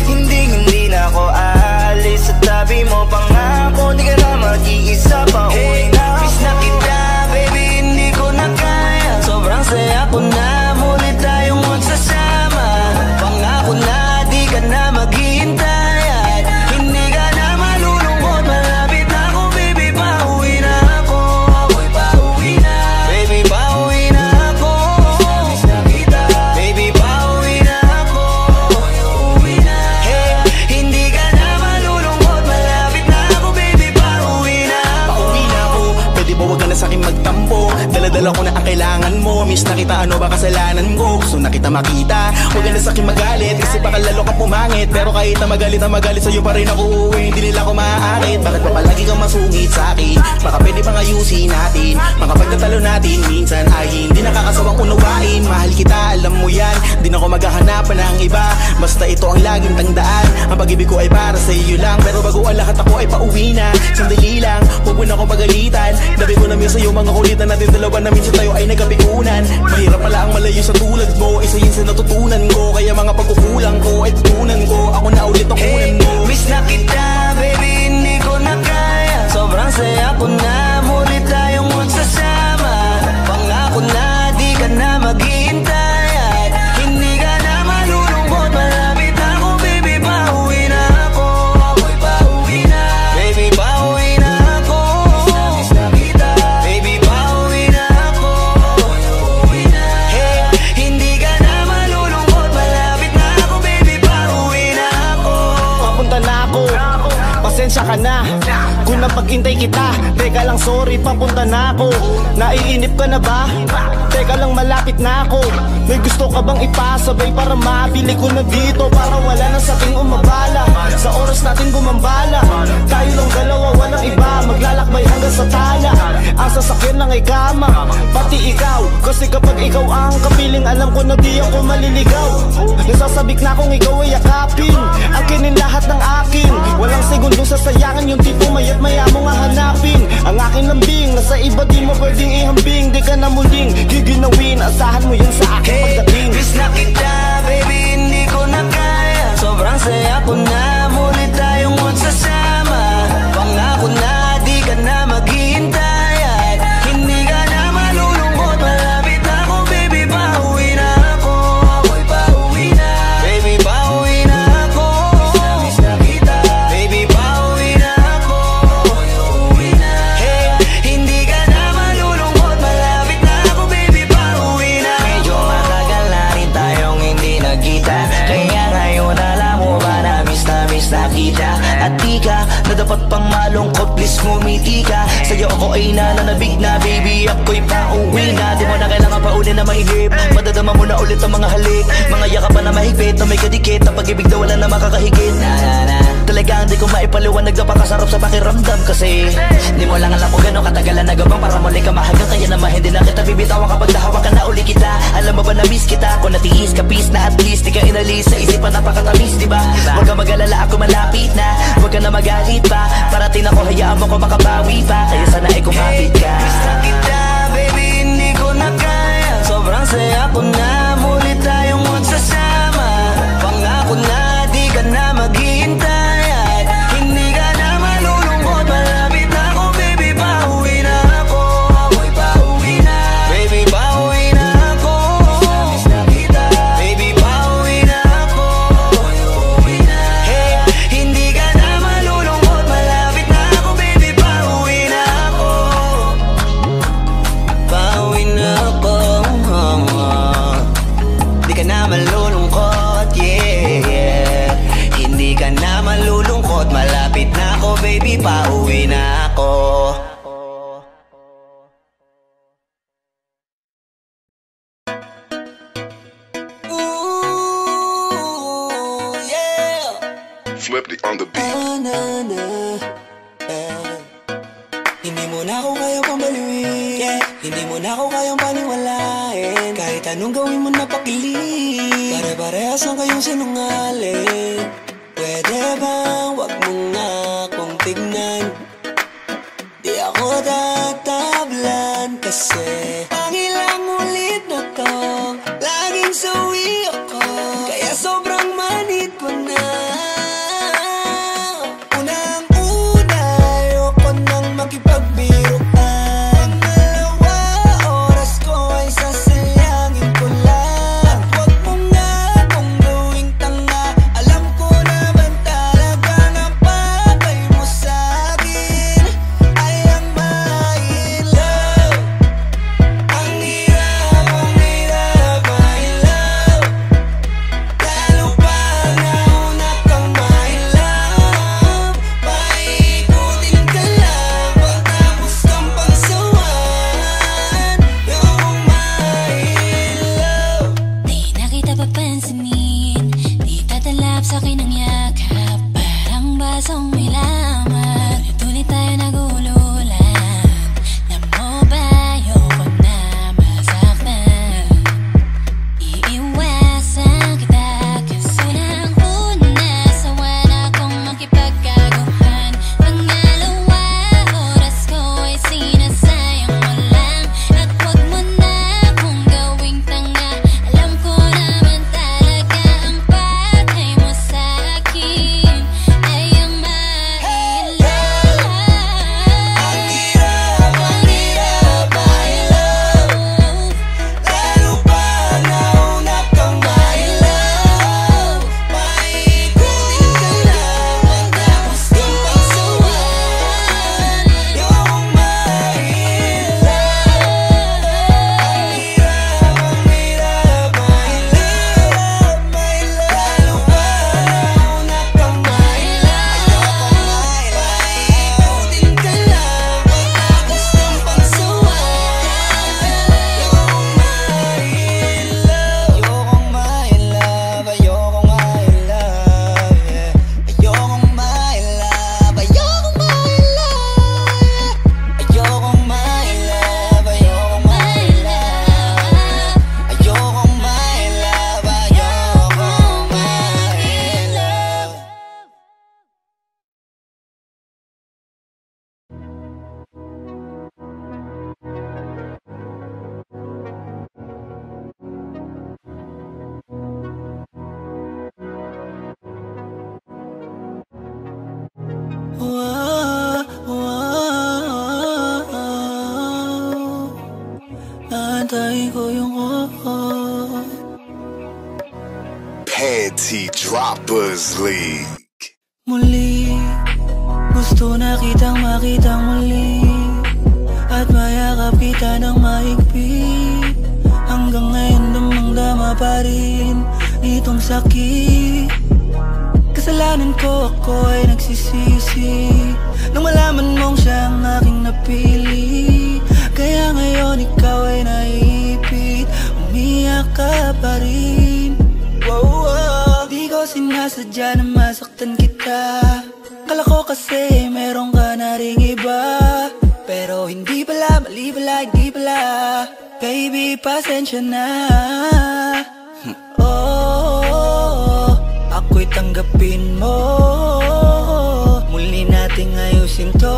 Hindi na ako aalis sa tabi mo, pangako di ka na mag-iisa pa. Hey, miss na kita, baby, hindi ko na kaya. Sobrang saya ko na, muli tayong magsasama. Pangako na, di ka na maghihintay, at hindi ka na malulungkot. Malapit na ako, baby, pauwi na ako. Ako'y pauwi na, baby, pauwi na ako. Miss na kita, baby, pauwi na ako. Ako'y uuwi na. Hey, hindi ka na malulungkot. Malapit na ako, baby, pauwi na ako. Pauwi na ako, pwede ba wag ka na sa'kin magtampo? Dala-dala ko na ang kailangan mo. Miss na kita, ano ba kasalanan ko? Gusto na kita makita, wag ka na sa'kin magalit, kasi baka lalo ka pumangit. Pero kahit na magalit sa'yo pa rin ako uuwi, hindi nila ako maaakit. Bakit pa palagi kang masungit sa'kin? Baka pwede bang ayusin natin? Mga pagtatalo natin minsan ay hindi nakakasawang unawain. Mahal kita, alam mo yan, di na ako maghahanapan ng iba. Basta ito ang laging tandaan, ang pag-ibig ko ay para sa iyo lang. Pero bago ang lahat ako ay pauwi na. Sandali lang, huwag mo na akong pagalitan. Dabi ko na minsan yung mga kulitan natin dalawa, na minsan tayo ay nagkapikunan. Mahirap pala ang malayo sa tulad mo, isa yun sa natutunan ko. Kaya mga pagkukulang ko ay tutunan ko, ako na ulit ang kunan mo. Miss na kita, baby, hindi ko na kaya. Sobrang saya ko na, muli tayong magsasama. Pangako na, di ka na maghihintay, at hindi ka na malulungkot. Malapit na ako, baby, pauwi na ako. Ako'y pauwi na, baby, pauwi na ako. Miss na kita, baby, pauwi na ako. Ako'y uuwi na. Hey, hindi ka na malulungkot. Malapit na ako, baby, pasensya ka na kung napag-intay kita. Teka lang, sorry, papunta na ako. Naiinip ka na ba? Teka lang, malapit na ako. May gusto ka bang ipasabay para mabili ko na dito? Para wala na sa ating umabala, sa oras natin gumambala. Tayo lang dalawa, walang iba, maglalakbay hanggang sa tala. Ang sasakyan lang ay kama, pati ikaw. Kasi kapag ikaw ang kapiling, alam ko na di ako maliligaw. Nasasabik na kung ikaw ay yakapin, akinin lahat ng akin. Walang segundong sasayangan, yung tipo mayat maya mo nga hanapin. Ang aking lambing, nasa iba di mo pwedeng ihambing. Di ka na muling giginawin, asahan mo yun sa akin pagdating. Miss na kita, baby, hindi ko na kaya. Sobrang saya ko na, muli tayong magsasama. Pangako na, di ka na maghihintay at hindi ka na malulungkot. Malapit na ako, baby, pauwi na ako. Ako'y pauwi na, baby, pauwi na ako. Miss na kita, baby, pauwi na ako. Ako'y uuwi na, hey, hindi ka na malulungkot. Malapit na ako, baby, pauwi na. Medyo matagal na rin tayong hindi nagkita, kaya ngayon alam mo ba na miss na kita. At di ka na dapat pang malungkot, please ngumiti ka. Sa'yo ako ay nananabig na, baby, ako'y pauwi na. Di mo na kailangan pa uli na mahigip, madadama mo na ulit ang mga halik. Mga yakapan na mahigpit, na may kadikit, ang pag-ibig na wala na makakahigit. Talagang di ko maipaliwanag, napakasarap sa pakiramdam. Kasi di mo lang alam kung gano'ng katagalan nagabang para muli ka mahagang. Kaya naman hindi na kita bibitawan kapag nahawakan na uli kita. Alam mo ba na miss kita, kung natiis ka peace na at least di ka inalis sa isipan, napakatamis, diba? Huwag ka mag-alala, ako malapit na, huwag ka na magalit pa. Parating ako, hayaan mo ko makabawi pa, kaya sana ay kumapit ka. Miss na kita, baby, hindi ko na kaya. Sobrang saya ko na, muli tayong magsasama. Pangako na, di ka na maghihintay at hindi ka na malulungkot. Malapit na ako, baby, pauwi na ako. Ako'y pauwi na, baby, pauwi na ako. Miss na kita, baby, pauwi na ako. Ako'y uuwi na, hey, hindi ka na malulungkot. Malapit na ako, baby, pauwi na ako. Pauwi na ako. Di ka na malulungkot, yeah. Hindi ka na malulungkot. Malapit na ako, baby, pauwi na ako. Ooh, yeah. Flippy on the beat. Hindi mo na ako kaya pambaliwin, yeah. Hindi mo na ako kayang paniwalain. Kahit anong gawin mo na pakilig, pare-parehas lang kayong sinungaling. Pwede bang wag mo nga akong tignan? Di ako tatablan kasi pangilang ulit na to, laging sawi ako, kaya sobrang manid ko na. Unang-una, ayoko nang makipagbiruan. Pangalawa, oras ko ay sasayangin ko lang. At wag mo nga akong gawing tanga, alam ko naman talagang ang bagay mo sa'kin ay ang my love. Ang hirap my love. Lalo pa nauna kang my love. Paikutin ka lang, pagtapos kang pagsawan. Yung my love. Di na kita papansinin, di tatalap sa'kin ang yakap. Parang basong may laman, ulit tayo nagululan. Alam mo ba, ayoko na masaktan. Iiwasan kita kasi unang-una, sawa na akong makipagkaguhan. Pangalawa, oras ko ay sinasayang mo lang. At wag mo na akong gawing tanga, alam ko naman talaga ang bagay mo sa'kin ay ang my love. Panty Droppers League. Muli, gusto na kitang makitang muli, at mayakap kita ng mahigpit. Hanggang ngayon damang-dama pa rin itong sakit. Kasalanan ko, ako ay nagsisisi nung malaman mong siya ang aking napili. Kaya ngayon ikaw ay naipit, umiyak ka pa rin. Di ko sinasadya na masaktan kita. Kala ko kasi meron ka na ring iba, pero hindi pala, mali pala, hindi pala. Baby, pasensya na. Ako'y tanggapin mo, muli nating ayusin to.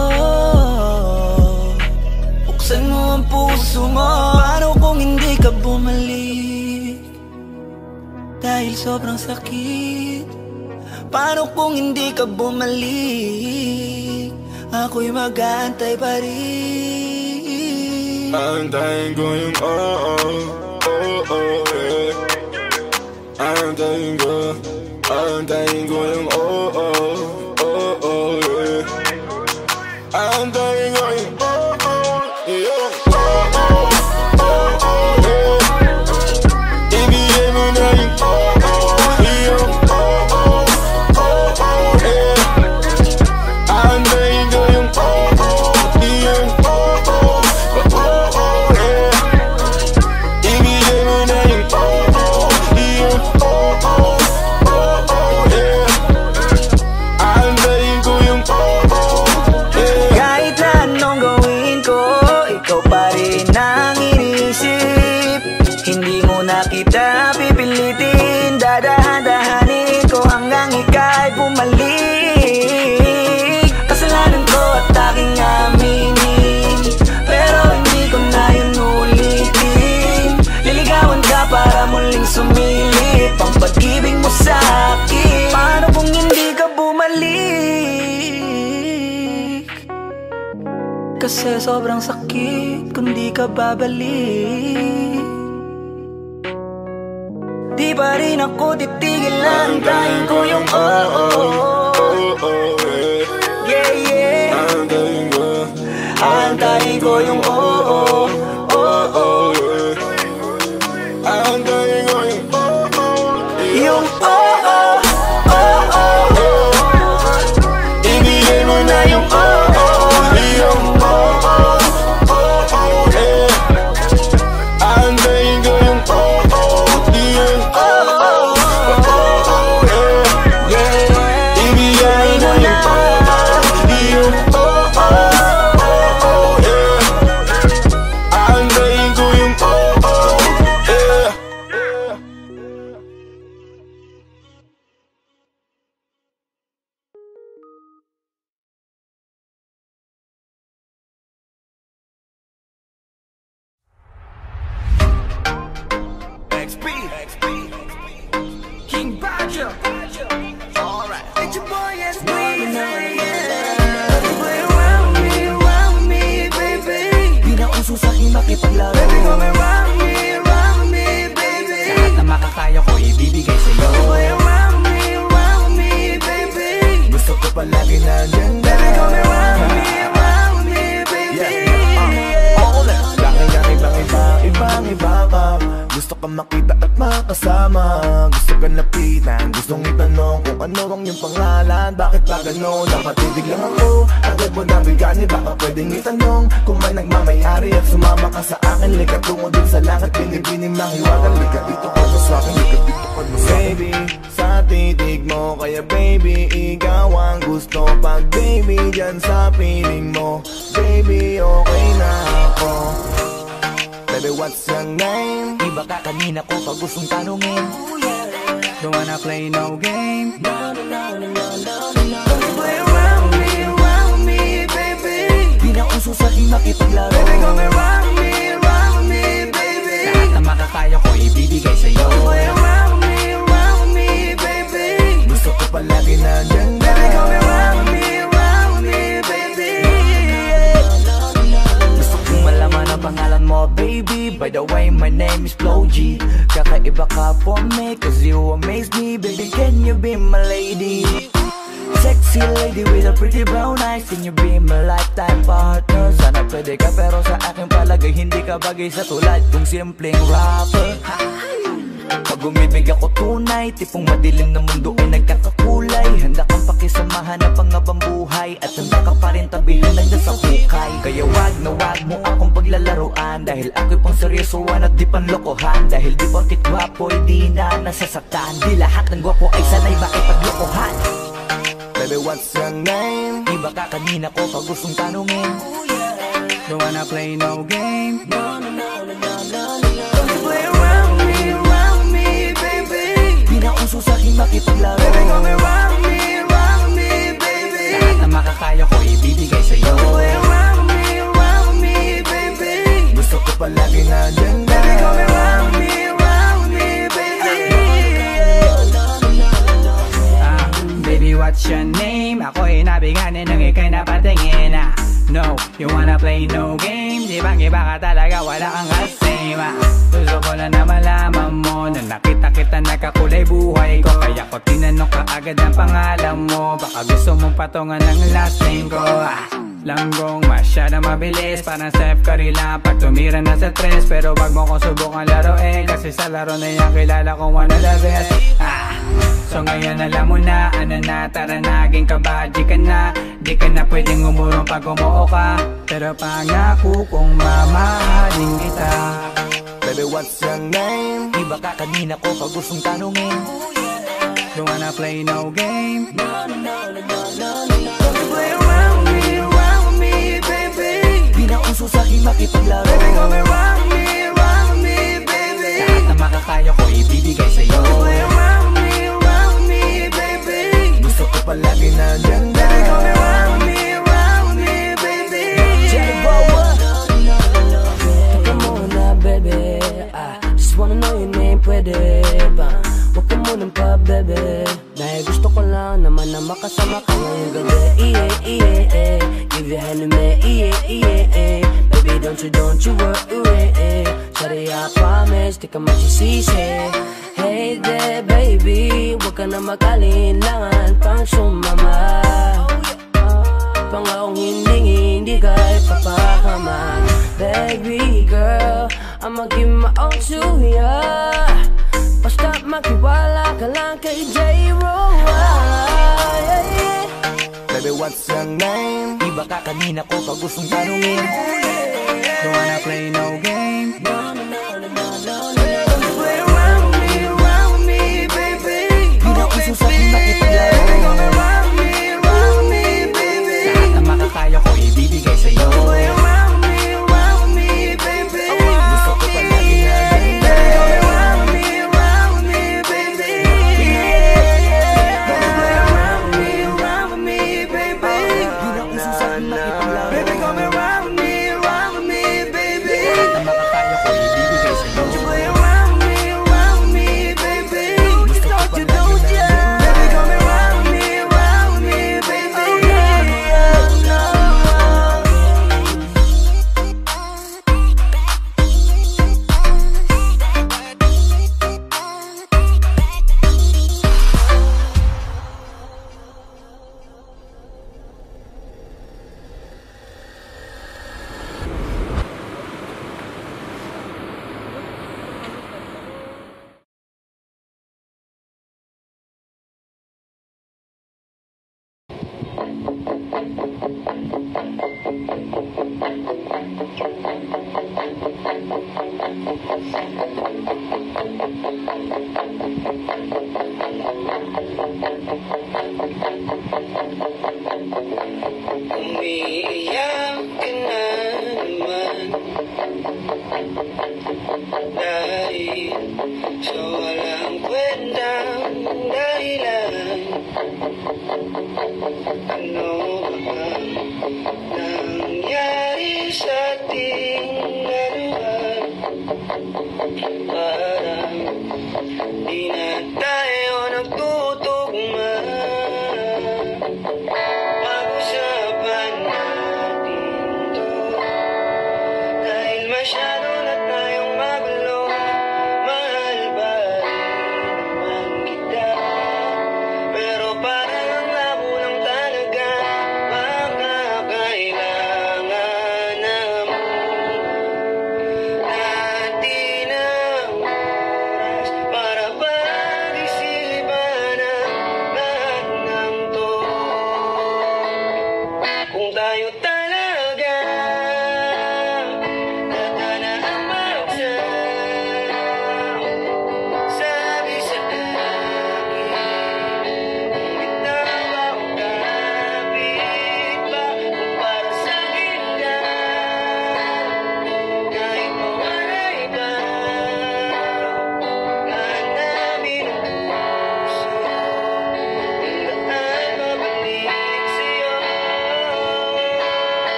Buksan mo ang puso mo. Paano kung hindi ka bumalik? Dahil sobrang sakit. Paano kung hindi ka bumalik? Ako'y mag-aantay pa rin. Aantayin ko yung yeah. Aantayin ko yung yeah. Aantayin ko yung ibigay mo na yung aantayin ko yung ibigay mo na yung aantayin ko yung kahit na anong gawin ko, ikaw pa rin ang iniisip. Hindi mo na kita pipilitin, dadahan-dahanin ko hanggang ika'y bumalik. Kasalanan ko at aking aminin, pero hindi ko na yun ulitin. Liligawan ka para muling sumilip ang pag-ibig mo sa akin. Paano kung hindi ka bumalik? Kasi sobrang sakit kung di ka babalik. Di pa rin ako titigil, antayin ko yung yeah, yeah. Antayin ko yung aantayin ko yung ibigay mo na yung aantayin ko yung ibigay mo na aantayin ko yung King Badger. Alright. It's your boy SB. Play around me, baby. Di na uso sa'kin makipaglaro. Baby, come around me, baby. Lahat na makakaya ko ibibigay sa'yo. Play around me, baby. Gusto ko palagi nandyan na. Baby, come around me, baby. Ibang-iba ka. Gusto ka makita at makasama. Gusto ka napitan, gustong itanong kung ano ang iyong pangalan. Bakit ba gano'n? Nakatitig lang ako. Agad mo nabigani, baka pwedeng itanong kung may nagmamayari at sumama ka sa akin. Lika tungo din sa langit, binibining mahiwagan. Lika dito ka sa akin, lika dito ka sa baby, sa titig mo, kaya baby, ikaw ang gusto. Pag baby, dyan sa piling mo, baby, okay na ako. Baby, what's your name? Iba ka kanina ko pag gustong tanungin. Don't wanna play no game. Play around me, baby. Di na uso sa'kin makipaglaro. Baby, come around me, baby. Lahat na makakaya ko ibibigay sa'yo. Play around me, baby. Gusto ko palagi nandyan na. Baby, come around me, baby. Gusto kong malaman ang pangalan mo, baby. By the way, my name is Flo G. Kakaiba ka for me, cause you amaze me. Baby, can you be my lady? Sexy lady with a pretty brown eyes, can you be my lifetime partner? Sana pwede ka pero sa aking palagay hindi ka bagay sa tulad kong simpleng rapper. Pag umibig ako tunay, tipong madilim na mundo ay nagkakakulay. Handa kang pakisamahan ng pangabang buhay, at handa ka pa rin tabihan ng nasa hukay. Kaya wag na wag mo akong paglalaruan, dahil ako'y pang seryosoan at di panlokohan. Dahil di porkit gwapo ay di na nasasaktan, di lahat ng gwapo ay sanay makipaglokohan. Baby, what's your name? Iba ka kanina ko pag gustong tanungin. Don't wanna play no game. No, no, no, no, no, no, no. Don't you play around me, baby. Di na uso sa'king makipaglaro. Baby, come around me, baby. Lahat na makakaya ko ibibigay sa'yo. Don't play around me, baby. Gusto ko palagi na dyan na. Baby, come around me, baby. Baby, what's your name? Ako'y nabiganin ng ikay napatingin. No, you wanna play no game? Di bang iba ka talaga, wala kang kasama. Gusto ko lang na malaman mo na nakita kita nagkakulay buhay ko. Kaya ko tinanong ka agad ang pangalan mo. Baka gusto mong patungan ng last name ko. Langgong masyadong mabilis, parang Steph Curry lang pag tumira na sa tres. Pero wag mo kong subukan laruin, kasi sa laro na yan kilala kong one of the best. So ngayon alam mo na, ano na, tara naging kabadji ka na. Di ka na pwedeng umurong pag umuo ka, pero pangako kong mamahalin kita. Baby, what's your name? Iba ka kanina ko pag gustong tanungin. Don't wanna play no game. No, no, no, no, no, no. Don't you play around me, baby. Di na uso sa'king makipaglaro. Baby, come around me, baby. Lahat na makakaya ko ibibigay sa'yo. Don't you play around me, baby. Gusto ko palagi na dyan na. Baby, come around me, baby. Teka muna, baby. Just wanna know your name, pwede ba? Huwag ka munang pa, baby. Dahil gusto ko lang naman na makasama ka ngayong gabi. Give your hand to me, baby, don't you worry. Sorry, I promise, di ka magsisisi. Hey there, baby, huwag ka na mag-alinlangan pang sumama. Pangakong hindi ka ipapakaman. Baby girl, I'ma give my all to ya. Basta makiwala ka lang kay J-Roy. Baby, what's your name? Iba ka kanina ko pag gustong tanungin. Don't wanna play no game. No, no, no, no, no, no. Don't you play around me, baby. Di na uso sa'king makipaglaro. Baby, come around me, baby. Lahat na makakaya ko ibibigay sa'yo. Don't play around me, baby. Gusto ko palagi na dyan na. Baby, come around me, baby. Don't play around me, baby. Di na uso sa'king makipaglaro. Baby, come around me, baby. Lahat na makakaya ko ibibigay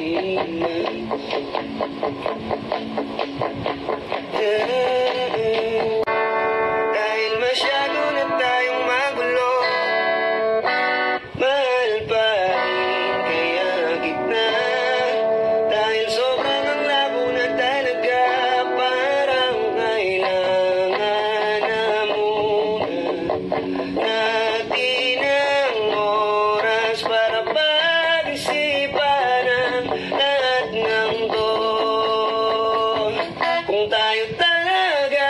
Dahil masyado na tayong magulo, mahal pa rin kaya kita. Dahil sobrang ang labo na talaga, parang kailangan na muna natin ang oras para pag-isipan ang lahat ng to. Kung tayo talaga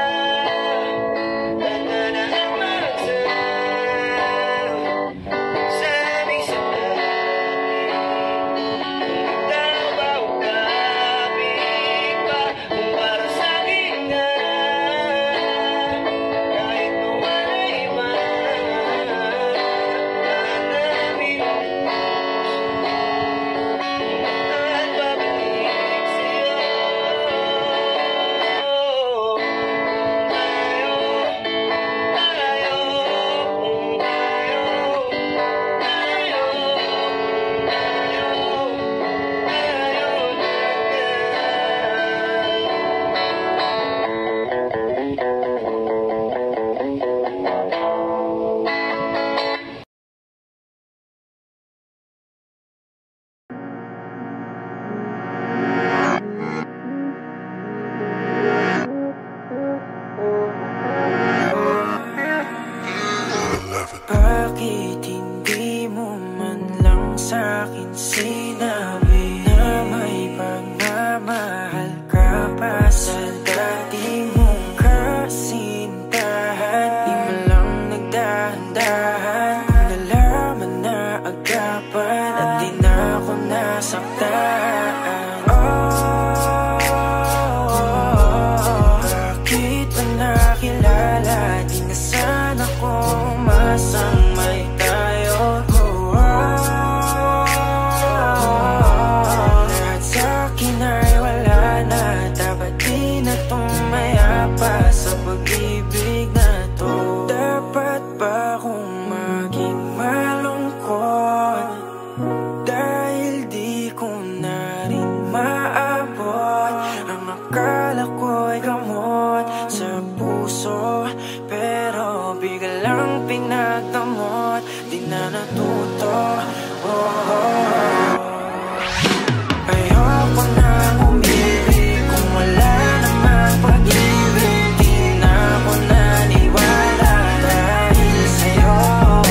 na ang magsabi sa atin, ikaw ba o kapit pa? Kung para sa'kin nga, kahit mawala iba, hanapin ang puso at babalik sa'yo. Bakit hindi mo man lang sa'kin sinabi na may pagmamahal ka pa sa dati mong kasintahan? Di mo lang nagdahan-dahan, nalaman na agapan at di na ako nasaktan. Bakit ba nakilala? Di na sana ko masang may tayo. Lahat sa'kin ay wala na, dapat di na tumaya pa sa pag-ibig na to. Dapat ba akong maging malungkot dahil di ko na rin maabot ang akala ko'y gamot sa puso, pero biglang pinagdamot, di na natuto. Ayoko nang umibig kung wala namang pag-ibig. Di na ako naniwala dahil sa'yo,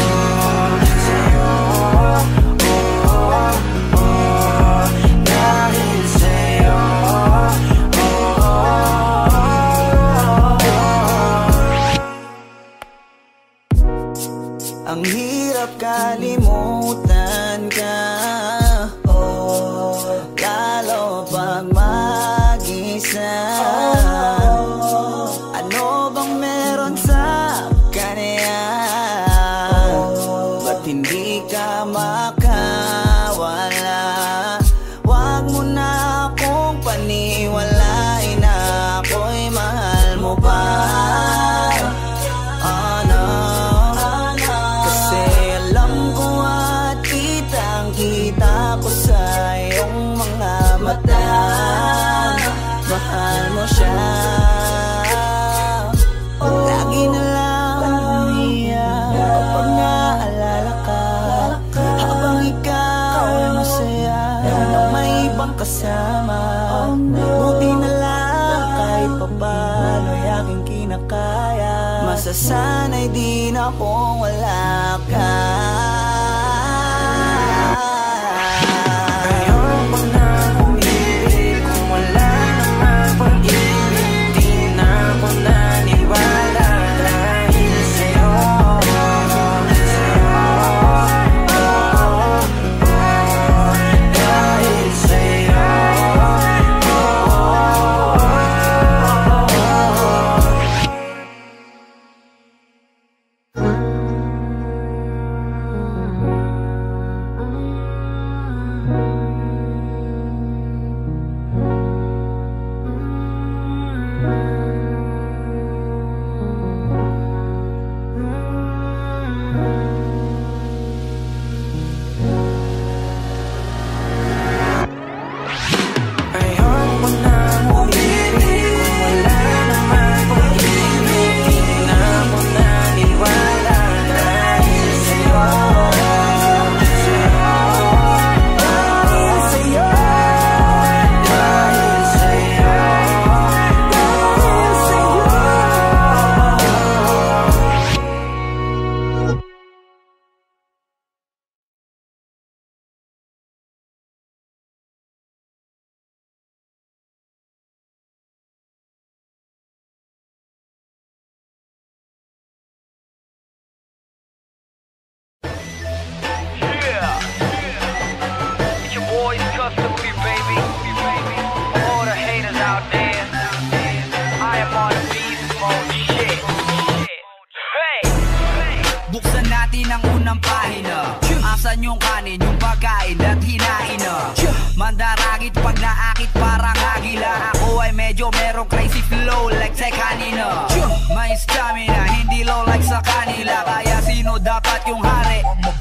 dahil sa'yo. Ang hirap kalimutan ka, lalo pag mag-isa. Ano bang meron sa kanya? Ba't hindi ka makawala? Wag mo na akong paniwalain na ako'y mahal mo pa. Kita ko sa iyong mga mata, mahal mo siya. Lagi na lang umiyak kapag naalala ka, habang ikaw ay masaya na may ibang kasama. Buti na lang kahit papano ay aking kinakaya. Masasanay din akong wala ka. boys customly, baby. All the haters out there, I am on a beast mode shit. Hey! Buksan natin ang unang pahina. Asan yung kanin, yung pagkain at hinain na mandaragit pag naakit parang agila. Ako ay medyo merong crazy flow like sa kanina. May stamina, hindi low like sa kanila. Kaya sino dapat yung hari?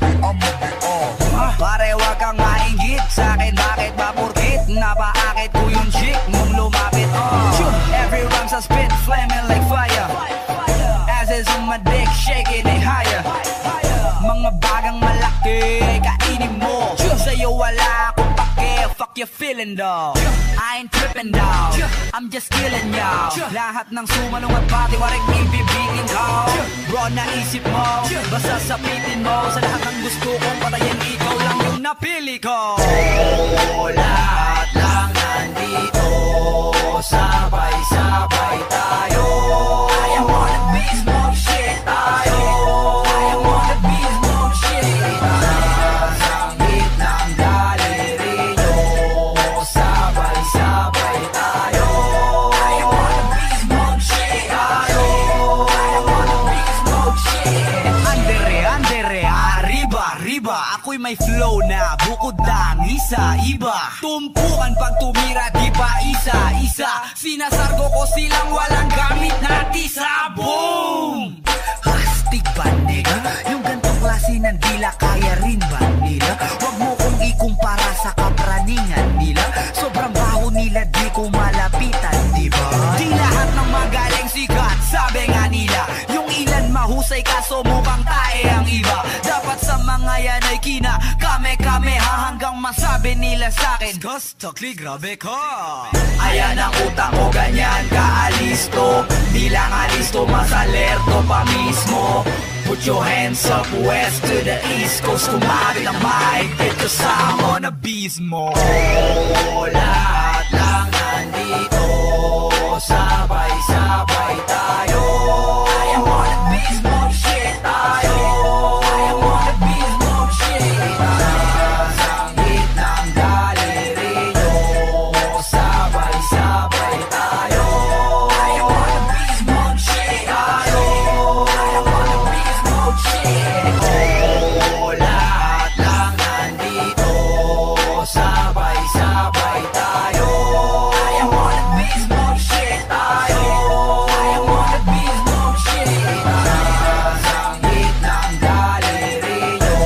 Pare wag kang mainggit sa'kin, bakit ba purkit napaakit ko yung chick mong lumapit? Every rhyme's a spit, flaming like fire. As is on my dick, shaking it higher. Mga bagang malaki, kainin mo. Sa'yo wala akong pake, fuck you feeling though. I ain't tripping down, I'm just killing y'all. Lahat ng sumanong at pati waring ibibitin ko. Bro, naisip mo, basta sapitin mo. Sa lahat ng gusto kong patayin, ikaw lang yung napili ko. Lahat lang nandito, sabay-sabay tayo. I am on a beast mode shit tayo. I am on a beast mode shit. Nasang gitnang galeri nyo, sabay-sabay tayo. I am on a beast mode shit tayo. I am on a beast mode shit. Andere, arriba. Ako'y may flow na bukod ng isa-iba. Tumpukan pag tumira, di pa isa-isa. Sinasargo ko silang walang gamit na tisa. Boom! Hastig ba nila? Yung gantong klase ng dila, kaya rin ba nila? Huwag mo kong ikumpara sa kapraningan nila. Sobrang baho nila, di ko malapitan, di ba? Di lahat ng magaling sikat, sabi nga nila. Yung ilan mahusay kaso mukhang tae ang iba. Dapat sa mga yan ay kina kame-kameha hanggang masabi nila sa'kin Gustokli, grabe ka. Ayan ang utak ko, ganyan kaalisto. Di lang alisto, mas alerto pa mismo. Put your hands up west to the east coast. Kumari ng mic dito sa I'm on a beast mode. Lahat lang nandito, sabay-sabay tayo. I am on a beast mode shit tayo. I am on a beast mode shit. Nasang gitnang galeri nyo, sabay-sabay tayo. I am on a beast mode shit tayo. I am on a beast mode shit. Lahat lang nandito, sabay-sabay tayo. I am on a beast mode shit tayo. I am on a beast mode shit. Nasang gitnang galeri nyo,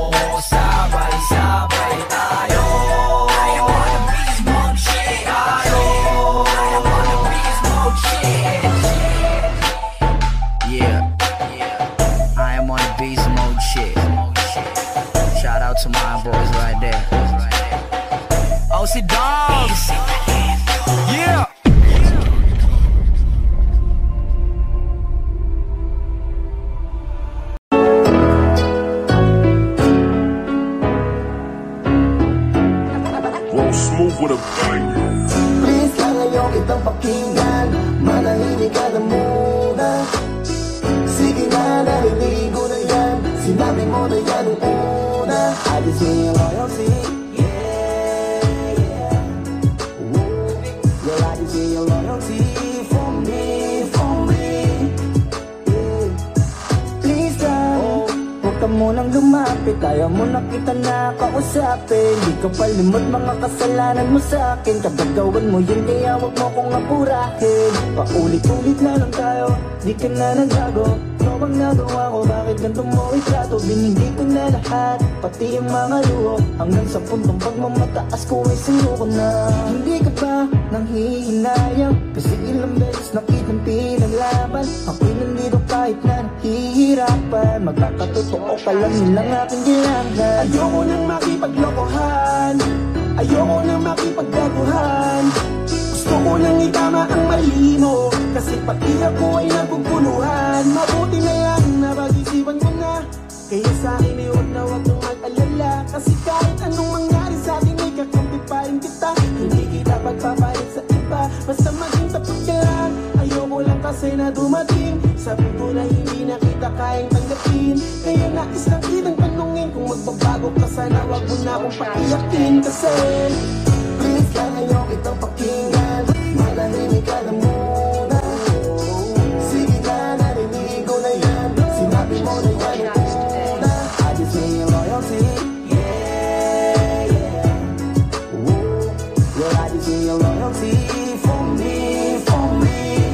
sabay-sabay tayo. I am on a beast mode shit tayo. I am on a beast mode shit. Yeah, I am on a beast mode shit. Shout out to my boys right there. OC Dogs. Yeah. Roll smooth with a bang. Please lang ngayon kitang pakinggan, manahimik ka na muna. Sige na, naliligo na yan, sinabi mo na yan nung una. I just need your loyalty, yeah. Yeah, I just need your loyalty for me, yeah. Please lang, huwag ka munang lumapit, ayaw mo na kita nakausapin. Di ka palimot mga kasalanan mo sa'kin, kapag gawan mo yun kaya huwag mo kong apurahin. Paulit-ulit na lang tayo, di ka na nagbago. Ikaw ang nagawa ko, bakit ganito mo itrato? Binigay ko na lahat, pati yung mga luho. Hanggang sa puntong pagmamataas ko ay sino ko na. Hindi ka ba nang hihinayang? Kasi ilang beses nakitang pinaglaban. Ako'y nandito kahit na nahihirapan. Magkakatotoo ka lang, yun lang aking kailangan. Ayoko nang makipaglokohan, ayoko nang makipaggaguhan. Gusto ko nang itama ang mali mo, kasi pati ako ay naguguluhan. Mabuti na lang na pag-isipan ko na, kaya sa'kin ay huwag na huwag mong mag-alala. Kasi kahit anong mangyari sa'kin ay kakampi pa rin kita. Hindi kita pagpapalit sa iba, basta maging tapat ka lang. Ayoko lang kasi na dumating, sabi ko na hindi na kita kayang tanggapin. Kaya nais lang kitang tanungin, kung magbabago ka sana wag mo na akong pakiyakin kasi please lang ayaw kitang pakinggan, manahimik ka na muna. Sige ka, narinig ko na yan, sinabi mo na yan yung una. I just need your loyalty, yeah, yeah. Whoa. Girl, I just need your loyalty for me, for me.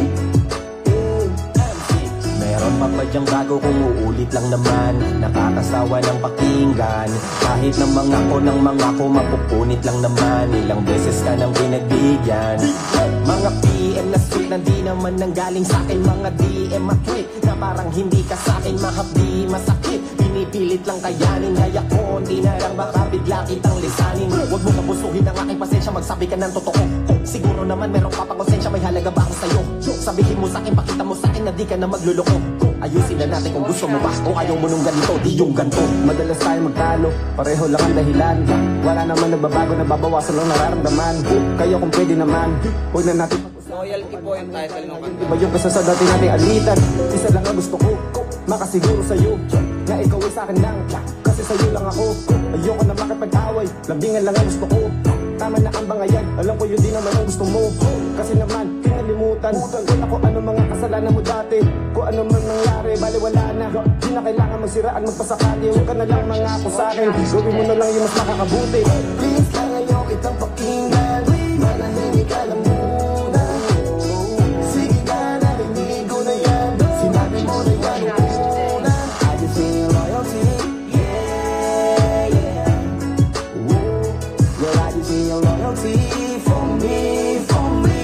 Meron pa ba dyang bago kung uulit lang naman, nakakasawa ng pakinggan. Kahit ng mga ko mapupunit lang naman, ilang beses ka nang pinagbigyan. Mga PM na sweet na di naman nanggaling sa'kin, mga DM at tweet na parang hindi ka sa'kin mahapdi masakit. Pinipilit lang kayanin, kaya konti na lang baka bigla kitang lisanin. Huwag mo kabusuhin ang aking pasensya, magsabi ka ng totoo. Siguro naman meron ka pang konsensya, may halaga ba ako sa'yo? Sabihin mo sa'kin, pakita mo sa'kin na di ka na magluloko. Ayusin na natin kung gusto mo ba o ayaw mo nung ganito, di yung ganito. Madalas tayo magtalo, pareho lang ang dahilan. Wala naman nagbabago, nababawasan lang nararamdaman. Kaya kung pwede naman, huwag na natin loyalty po yung title ng kanta. Iba yung kesa sa dati nating alitan. Isa lang ang gusto ko, makasiguro sa'yo na ikaw ay sa'kin lang, kasi sa'yo lang ako. Ayoko na makipag-away, lambingan lang ang gusto ko. Tama na ang bangayan, alam ko yun di naman ang gusto mo. Kasi naman, kinalimutan kung ako ano mga kasalanan mo dati. Kung ano man nangyari, baliwala na. Di na kailangan magsiraan, magpasakali. Huwag ka na lang mangako sa'kin, gawin mo na lang yung mas makakabuti. Please lang ayaw kitang pakinggan, manahimik ka lang muna. Sige ka, narinig ko na yan, sinabi mo na yan yung una. I just need your loyalty, yeah, yeah. Girl, I just need your loyalty for me, for me.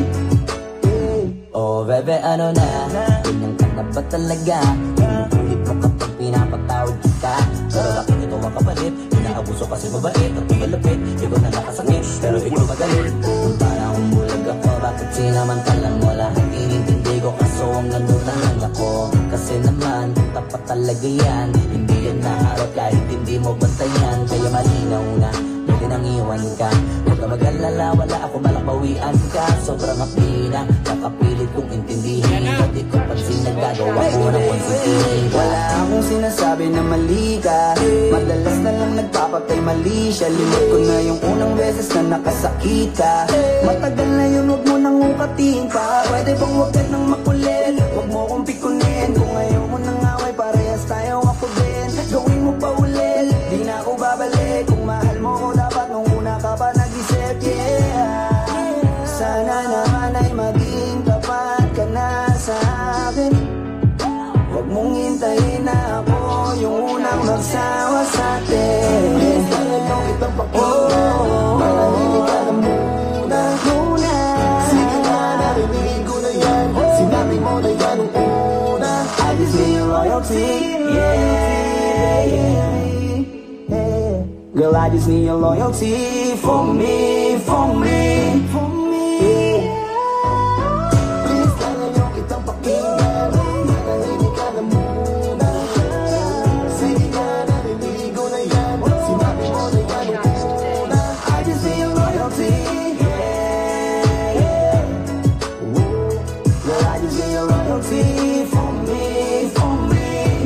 Oh bebe, ano na? Ganyan ka na ba talaga? Pinukulit mo kapag pinapatawad kita. Pero bakit ito makapalit? Inaabuso kasi mabait at malapit. Ikaw na nakasakit, pero ikaw magalit. Kung parang umulag ako, bakit sinamantalang wala? Inintindi ko kaso ang gano'n na lang ako. Kasi naman, tapat talaga yan. Hindi yan naharap kahit hindi mo bantayan. Kaya malinaw na, pwede nang iwan ka. Huwag ka mag-alala, wala ako malakbawian ka. Sobrang happy na, nakapilit kong intindihin. Hindi ko pansin nagagawa ko ng konsintihin. Wala akong sinasabi na mali ka, madalas na lang nagpapatay mali siya. Limot ko na yung unang beses na nakasakit ka. Matagal na yun, huwag mo nang ukatin pa. Pwede bang huwag ka nang makulit, huwag mo kong pikunin. Kung ayaw mo nang away, parehas tayo ako din. Gawin mo pa ulit, di na ako babalik. Kung mahal mo ko dapat nung una ka pa nag-isip, yeah. Sana naman ay maging tapat ka na sa akin. Huwag mong hintayin na ako yung unang magsawa sa atin. Please lang ayaw kitang pakinggan, manahimik ka na muna. Sige ka, narinig ko na yan, sinabi mo na yan yung una. I just need your loyalty, yeah, yeah. Girl, I just need your loyalty for me, for me, for me. Please lang ayaw kitang pakinggan, manahimik ka na muna. Sige ka, narinig ko na yan, sinabi mo na yan yung una. I just need your loyalty, yeah, yeah. Girl, I just need your loyalty for me, for me.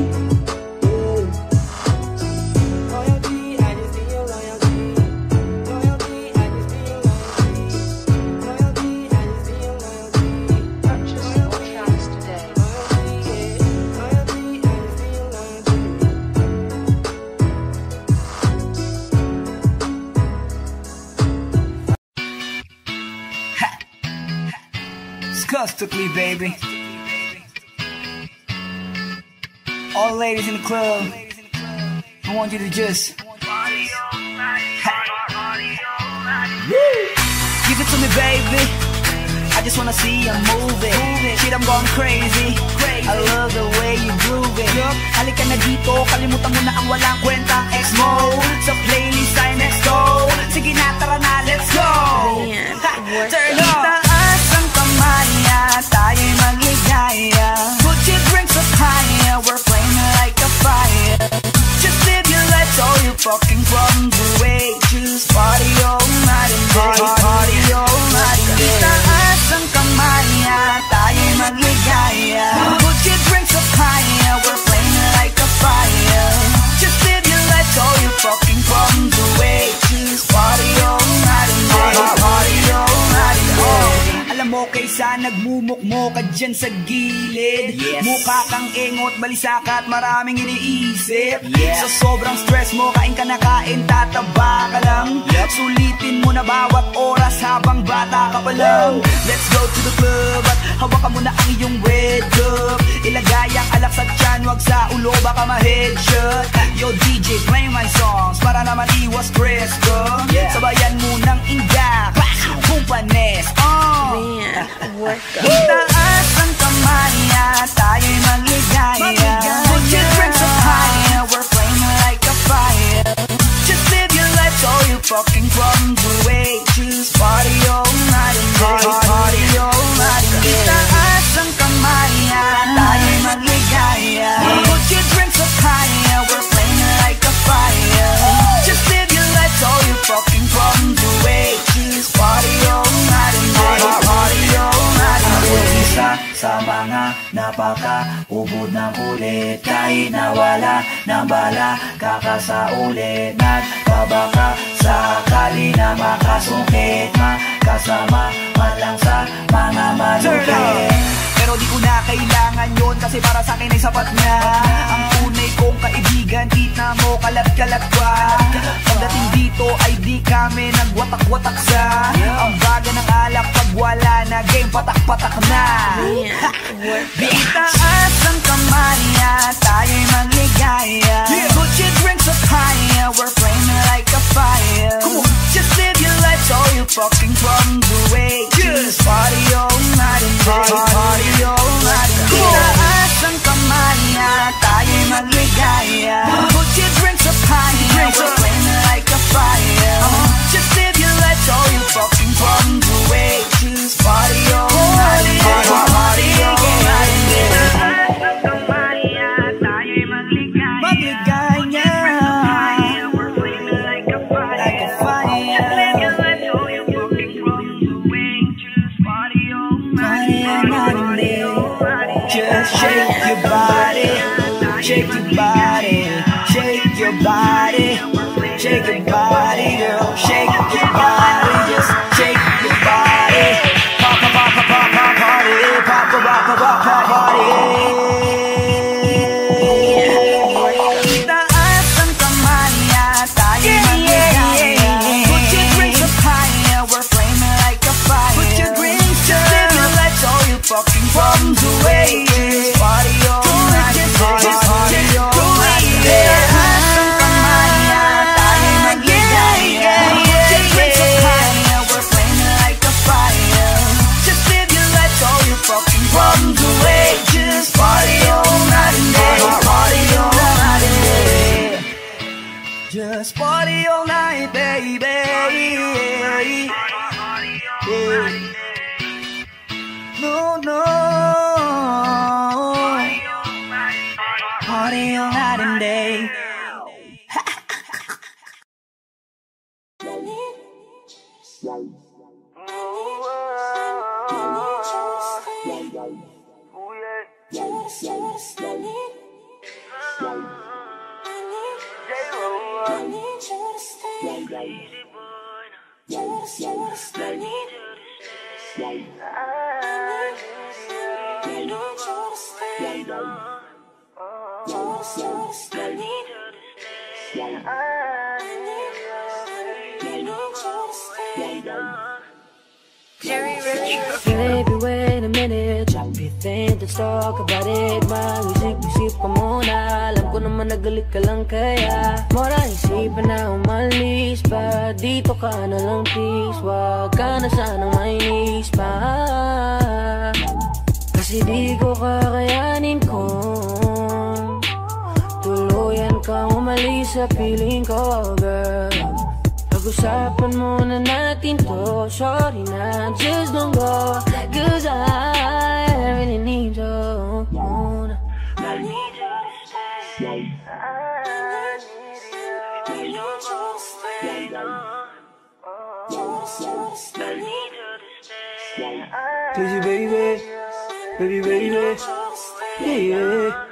Disgustingly, baby. All ladies in the club, I want you to just give it to me, baby. I just wanna see you move it. Shit, I'm going crazy. I love the way you groove it. Halika na dito, kalimutan mo na ang walang kwentang ex-mo. Sa playlist ay next go. Sige na, tara na, let's go. Turn up. Taas ang kamay, tayo'y magligaya. Put your drinks up higher, we're flaming like a fire. Just live your life so you fucking problems away. Just party all night and day. Party all night and day. Taas ang kamay, tayo'y magligaya. Put your drinks up higher, we're flaming like a fire. Just live your life so you fucking problems away. nagmumukmo ka dyan sa gilid. Mukha kang engot, balisa ka at maraming iniisip. Sa sobrang stress mo, kain ka na kain, tataba ka lang. Sulitin mo na bawat oras habang bata ka pa lang. Let's go to the club at hawakan mo na ang iyong red cup. Ilagay ang alak sa tiyan, wag sa ulo, baka ma-headshot. Yo DJ, play my songs para naman iwas stress ko. Sabayan mo ng indak, kumpanes. Itaas ang kamay at tayo'y magligaya. Put your drinks up higher, we're flaming like a fire. Just live your life so you fucking problems away. Choose party all night and day, party all night and day. Itaas ang kamay at tayo'y magligaya. Put your drinks up higher, we're flaming like a fire. Just live your life so you fucking problems away. Choose party all night and day, party all night and day. Isa sa mga napaka-ubod ng kulit, kahit nawala ng bala, kakasaulit. Nagbabaka sakali na makasungkit, makasama man lang sa mga malupit. Pero di ko na kailangan yun, kasi para sa akin ay sapat na. Ang tunay kong kaibigan, kita mo kalat-kalat pa. Pagdating dito ay di kami nagwatak-watak sa ang baga ng alak. Pag wala na game, patak-patak na. Itaas ang kamay at tayo'y magligaya. Put your drinks up higher, we're flaming like a fire. Just live your life so you fucking problems away. Just party all night and day, party all night and day. Itaas ang kamay at tayo'y magligaya. Put your drinks up higher, we're flaming like a fire. Just live your life so you fucking problems away. Just party all night and day, party all night and day. Itaas ang kamay at tayo'y magligaya. We're flaming like a fire. Just live your life so you fucking problems away. Just party all night and day. Just shake your body, shake your body, shake your body, shake your body, girl, shake your body, just shake your body, pop, pop, pop, pop, pop, pop, party, pop, pop, pop, pop, pop, pop, party. Itaas ang kamay at tayo'y magligaya. Put your drinks up higher, we're flaming like a fire. Put your drinks up, live your life so you fucking problems away. Just party all night, just party all night. Itaas ang kamay at tayo'y magligaya. Put your drinks up higher, we're flaming like a fire. Just live your life so you fucking problems away. Just party all night and day, party all night and day. Just party all night, baby. No, no. Party all night and day. Baby, wait a minute. Drop your thing, let's talk about it. Mag-isip-isip ka muna. Alam ko naman nagalit ka lang kaya mora isipan na umalis pa. Dito ka na lang please. Wag ka na sanang mainis pa. Kasi di ko kakayanin kung tuluyan kang umalis sa piling ko, girl. Pag-usapan muna natin to. Sorry na, just don't go, 'cause I really need you. I need you to stay. I need you. Please don't go away, no. I need you to stay. Please, baby, baby, yeah.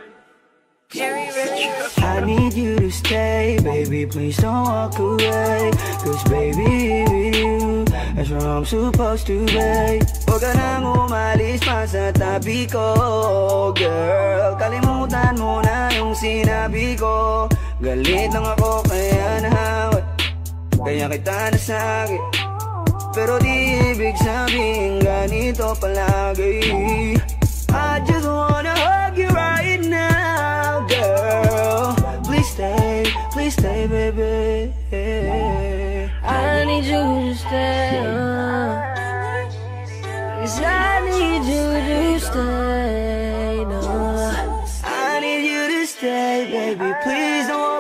I need you to stay, baby, please don't walk away. 'Cause baby, with you, as that's where I'm supposed to be. Huwag ka nang umalis pa sa tabi ko, girl. Kalimutan mo na yung sinabi ko. Galit lang ako kaya nahawat, kaya kita nasakit. Pero di ibig sabihin ganito palagi. I just wanna hug you right now, girl. Please stay, baby. I need you to stay, 'cause I need you to stay, no. I need you to stay, baby. Please don't